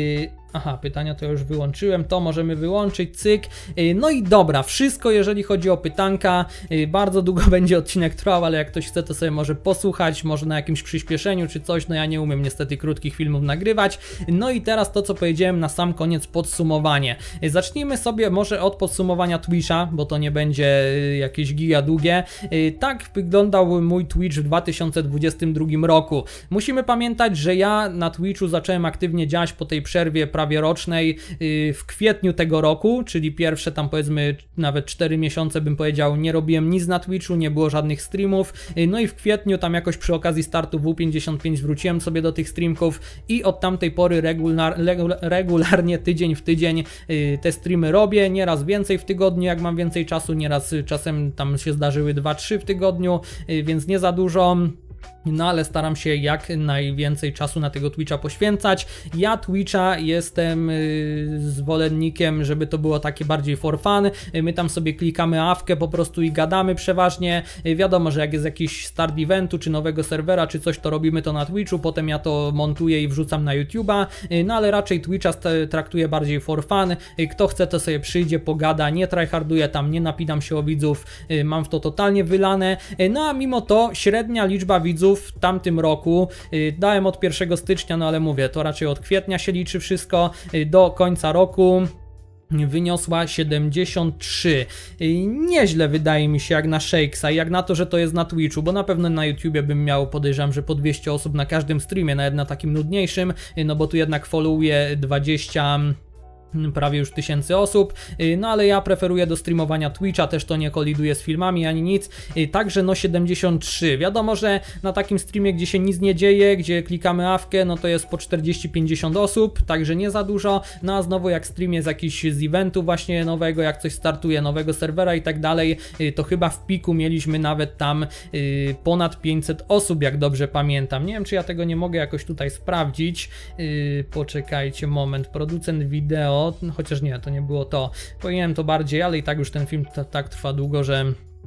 Aha, pytania to już wyłączyłem, to możemy wyłączyć, cyk. No i dobra, wszystko jeżeli chodzi o pytanka. Bardzo długo będzie odcinek trwał, ale jak ktoś chce, to sobie może posłuchać, może na jakimś przyspieszeniu czy coś. No ja nie umiem niestety krótkich filmów nagrywać. No i teraz to, co powiedziałem na sam koniec, podsumowanie. Zacznijmy sobie może od podsumowania Twitcha, bo to nie będzie jakieś giga długie. Tak wyglądał mój Twitch w dwa tysiące dwudziestym drugim roku. Musimy pamiętać, że ja na Twitchu zacząłem aktywnie działać po tej przerwie prawie rocznej w kwietniu tego roku, czyli pierwsze tam powiedzmy nawet cztery miesiące bym powiedział, nie robiłem nic na Twitchu, nie było żadnych streamów, no i w kwietniu tam jakoś przy okazji startu W pięćdziesiąt pięć wróciłem sobie do tych streamków i od tamtej pory regular, regularnie tydzień w tydzień te streamy robię, nieraz więcej w tygodniu, jak mam więcej czasu, nieraz czasem tam się zdarzyły dwa trzy w tygodniu, więc nie za dużo. No ale staram się jak najwięcej czasu na tego Twitcha poświęcać. Ja Twitcha jestem yy, zwolennikiem, żeby to było takie bardziej for fun. Yy, my tam sobie klikamy awkę po prostu i gadamy przeważnie. Yy, wiadomo, że jak jest jakiś start eventu, czy nowego serwera, czy coś, to robimy to na Twitchu, potem ja to montuję i wrzucam na YouTube'a. Yy, no ale raczej Twitcha traktuję bardziej for fun. Yy, kto chce, to sobie przyjdzie, pogada, nie tryharduję tam, nie napinam się o widzów, yy, mam w to totalnie wylane. Yy, no a mimo to średnia liczba widzów w tamtym roku, yy, dałem od pierwszego stycznia, no ale mówię, to raczej od kwietnia się liczy wszystko, yy, do końca roku wyniosła siedemdziesiąt trzy. Nieźle wydaje mi się jak na Shakesa i jak na to, że to jest na Twitchu, bo na pewno na YouTubie bym miał, podejrzewam, że po dwieście osób na każdym streamie, nawet na takim nudniejszym, no bo tu jednak followuje dwadzieścia prawie już tysięcy osób, no ale ja preferuję do streamowania Twitcha, też to nie koliduje z filmami ani nic, także no siedemdziesiąt trzy. Wiadomo, że na takim streamie, gdzie się nic nie dzieje, gdzie klikamy awkę, no to jest po czterdzieści pięćdziesiąt osób, także nie za dużo, no a znowu jak stream jest jakiś z eventu właśnie nowego, jak coś startuje, nowego serwera i tak dalej, to chyba w piku mieliśmy nawet tam ponad pięćset osób, jak dobrze pamiętam. Nie wiem, czy ja tego nie mogę jakoś tutaj sprawdzić, poczekajcie moment, producent wideo, chociaż nie, to nie było to. Powinienem to bardziej, ale i tak już ten film tak trwa długo, że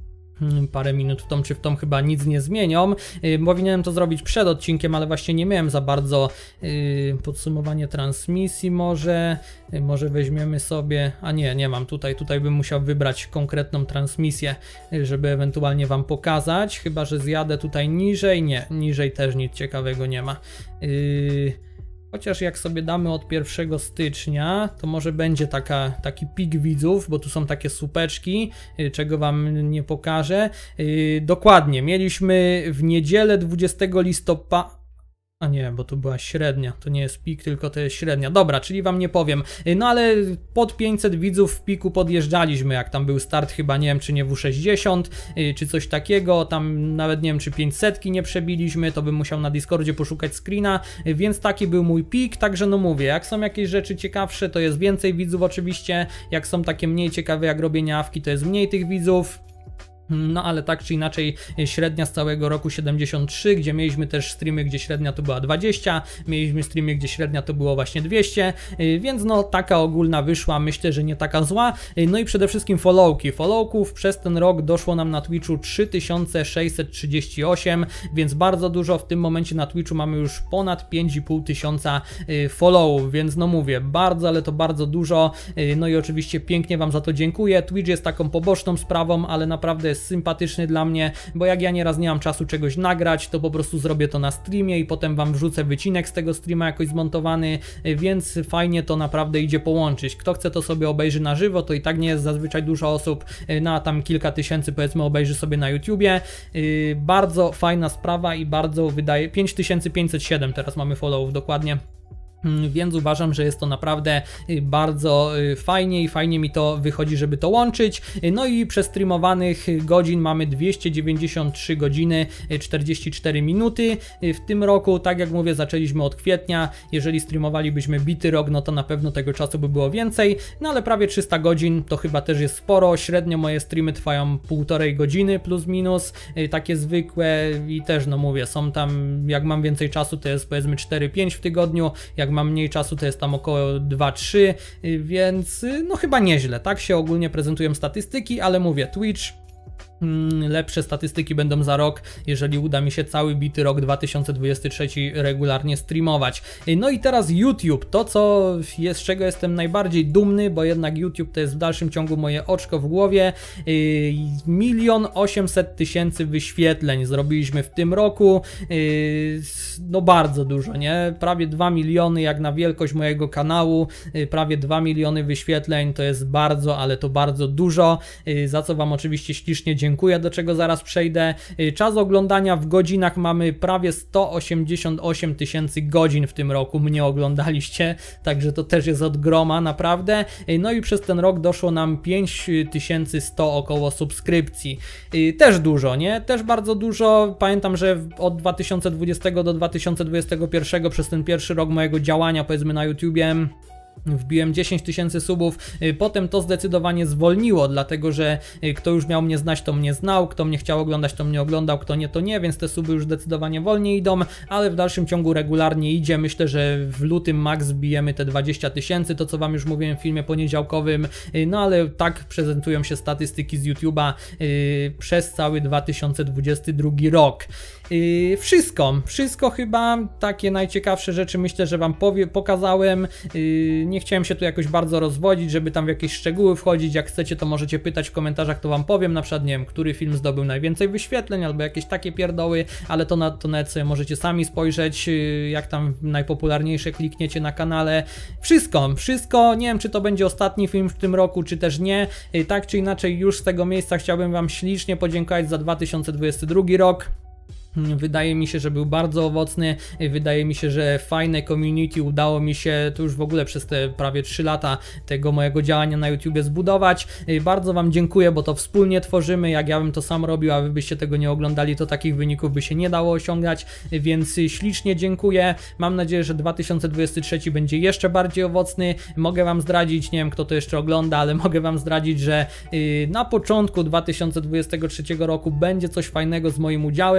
parę minut w tą czy w tą chyba nic nie zmienią. Yy, powinienem to zrobić przed odcinkiem, ale właśnie nie miałem za bardzo yy, podsumowanie transmisji może. Yy, może weźmiemy sobie, a nie, nie mam tutaj, tutaj bym musiał wybrać konkretną transmisję, yy, żeby ewentualnie wam pokazać, chyba że zjadę tutaj niżej, nie, niżej też nic ciekawego nie ma. Yy, Chociaż jak sobie damy od pierwszego stycznia, to może będzie taka, taki pik widzów, bo tu są takie słupeczki, czego wam nie pokażę. Yy, dokładnie, mieliśmy w niedzielę dwudziestego listopada. A nie, bo to była średnia, to nie jest pik, tylko to jest średnia. Dobra, czyli wam nie powiem. No ale pod pięćset widzów w piku podjeżdżaliśmy, jak tam był start chyba, nie wiem, czy nie W sześćdziesiąt, czy coś takiego. Tam nawet nie wiem, czy pięćset nie przebiliśmy, to bym musiał na Discordzie poszukać screena, więc taki był mój pik. Także no mówię, jak są jakieś rzeczy ciekawsze, to jest więcej widzów oczywiście. Jak są takie mniej ciekawe, jak robienie awki, to jest mniej tych widzów. No ale tak czy inaczej średnia z całego roku siedemdziesiąt trzy, gdzie mieliśmy też streamy, gdzie średnia to była dwadzieścia, mieliśmy streamy, gdzie średnia to było właśnie dwieście, więc no taka ogólna wyszła, myślę, że nie taka zła. No i przede wszystkim followki. Followków przez ten rok doszło nam na Twitchu trzy tysiące sześćset trzydzieści osiem, więc bardzo dużo. W tym momencie na Twitchu mamy już ponad pięć i pół tysiąca followów, więc no mówię, bardzo, ale to bardzo dużo. No i oczywiście pięknie wam za to dziękuję. Twitch jest taką poboczną sprawą, ale naprawdę jest sympatyczny dla mnie, bo jak ja nieraz nie mam czasu czegoś nagrać, to po prostu zrobię to na streamie i potem wam wrzucę wycinek z tego streama jakoś zmontowany, więc fajnie to naprawdę idzie połączyć. Kto chce to sobie obejrzy na żywo, to i tak nie jest zazwyczaj dużo osób, na tam kilka tysięcy powiedzmy obejrzy sobie na YouTubie. Bardzo fajna sprawa i bardzo wydaje, pięć tysięcy pięćset siedem teraz mamy followów dokładnie. Więc uważam, że jest to naprawdę bardzo fajnie i fajnie mi to wychodzi, żeby to łączyć. No i przestreamowanych godzin mamy dwieście dziewięćdziesiąt trzy godziny czterdzieści cztery minuty. W tym roku, tak jak mówię, zaczęliśmy od kwietnia. Jeżeli streamowalibyśmy bity rok, no to na pewno tego czasu by było więcej. No ale prawie trzysta godzin to chyba też jest sporo. Średnio moje streamy trwają półtorej godziny plus minus, takie zwykłe i też no mówię, są tam, jak mam więcej czasu, to jest powiedzmy cztery pięć w tygodniu, jak mam mniej czasu, to jest tam około dwa trzy, więc no chyba nieźle. Tak się ogólnie prezentują statystyki, ale mówię, Twitch, lepsze statystyki będą za rok, jeżeli uda mi się cały bity rok dwa tysiące dwudziesty trzeci regularnie streamować. No i teraz YouTube, to co jest, z czego jestem najbardziej dumny, bo jednak YouTube to jest w dalszym ciągu moje oczko w głowie. Milion osiemset tysięcy wyświetleń zrobiliśmy w tym roku, no bardzo dużo, nie? Prawie dwa miliony jak na wielkość mojego kanału, prawie dwa miliony wyświetleń, to jest bardzo, ale to bardzo dużo, za co wam oczywiście ślicznie dziękuję. Dziękuję, do czego zaraz przejdę. Czas oglądania w godzinach mamy prawie sto osiemdziesiąt osiem tysięcy godzin w tym roku mnie oglądaliście, także to też jest od groma naprawdę. No i przez ten rok doszło nam pięć tysięcy sto około subskrypcji. Też dużo, nie? Też bardzo dużo. Pamiętam, że od dwa tysiące dwudziestego do dwa tysiące dwudziestego pierwszego przez ten pierwszy rok mojego działania powiedzmy na YouTubie wbiłem dziesięć tysięcy subów, potem to zdecydowanie zwolniło, dlatego że kto już miał mnie znać, to mnie znał, kto mnie chciał oglądać, to mnie oglądał, kto nie, to nie, więc te suby już zdecydowanie wolniej idą, ale w dalszym ciągu regularnie idzie. Myślę, że w lutym max zbijemy te dwadzieścia tysięcy, to co wam już mówiłem w filmie poniedziałkowym, no ale tak prezentują się statystyki z YouTube'a yy, przez cały dwa tysiące dwudziesty drugi rok. Yy, wszystko, wszystko chyba, takie najciekawsze rzeczy myślę, że wam powie, pokazałem. Yy, nie chciałem się tu jakoś bardzo rozwodzić, żeby tam w jakieś szczegóły wchodzić. Jak chcecie, to możecie pytać w komentarzach, to wam powiem, na przykład nie wiem, który film zdobył najwięcej wyświetleń, albo jakieś takie pierdoły, ale to na to nawet sobie możecie sami spojrzeć, yy, jak tam najpopularniejsze klikniecie na kanale. Wszystko, wszystko, nie wiem, czy to będzie ostatni film w tym roku, czy też nie. Yy, tak czy inaczej, już z tego miejsca chciałbym wam ślicznie podziękować za dwa tysiące dwudziesty drugi rok. Wydaje mi się, że był bardzo owocny, wydaje mi się, że fajne community udało mi się tu już w ogóle przez te prawie trzy lata tego mojego działania na YouTubie zbudować. Bardzo wam dziękuję, bo to wspólnie tworzymy. Jak ja bym to sam robił, a wy byście tego nie oglądali, to takich wyników by się nie dało osiągać, więc ślicznie dziękuję. Mam nadzieję, że dwa tysiące dwudziesty trzeci będzie jeszcze bardziej owocny. Mogę wam zdradzić, nie wiem kto to jeszcze ogląda, ale mogę wam zdradzić, że na początku dwa tysiące dwudziestego trzeciego roku będzie coś fajnego z moim udziałem też.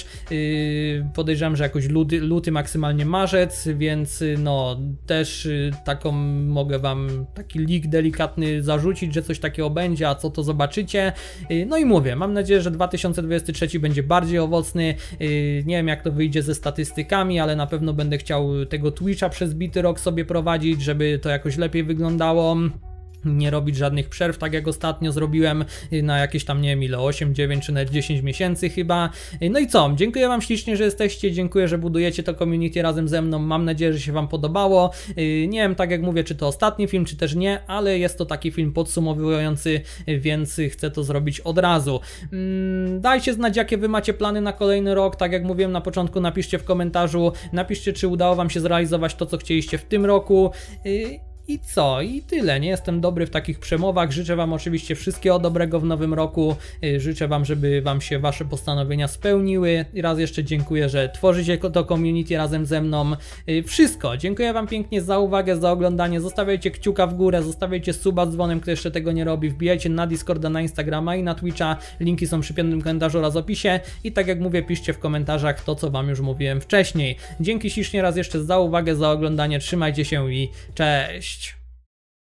też. Yy, podejrzewam, że jakoś luty, luty, maksymalnie marzec, więc no też yy, taką mogę wam taki leak delikatny zarzucić, że coś takiego będzie, a co to zobaczycie. Yy, no i mówię, mam nadzieję, że dwa tysiące dwudziesty trzeci będzie bardziej owocny. Yy, nie wiem jak to wyjdzie ze statystykami, ale na pewno będę chciał tego Twitcha przez bity rok sobie prowadzić, żeby to jakoś lepiej wyglądało. Nie robić żadnych przerw, tak jak ostatnio zrobiłem na jakieś tam, nie wiem ile, osiem, dziewięć czy nawet dziesięć miesięcy chyba. No i co, dziękuję wam ślicznie, że jesteście, dziękuję, że budujecie to community razem ze mną, mam nadzieję, że się wam podobało. Nie wiem, tak jak mówię, czy to ostatni film, czy też nie, ale jest to taki film podsumowujący, więc chcę to zrobić od razu. Dajcie znać, jakie wy macie plany na kolejny rok, tak jak mówiłem na początku, napiszcie w komentarzu, napiszcie, czy udało wam się zrealizować to, co chcieliście w tym roku. I co? I tyle. Nie jestem dobry w takich przemowach. Życzę wam oczywiście wszystkiego dobrego w nowym roku. Życzę wam, żeby wam się wasze postanowienia spełniły. I raz jeszcze dziękuję, że tworzycie to community razem ze mną. Wszystko. Dziękuję wam pięknie za uwagę, za oglądanie. Zostawiajcie kciuka w górę, zostawiajcie suba z dzwonem, kto jeszcze tego nie robi. Wbijajcie na Discorda, na Instagrama i na Twitcha. Linki są przy piętnym komentarzu oraz opisie. I tak jak mówię, piszcie w komentarzach to, co wam już mówiłem wcześniej. Dzięki ślicznie raz jeszcze za uwagę, za oglądanie. Trzymajcie się i cześć!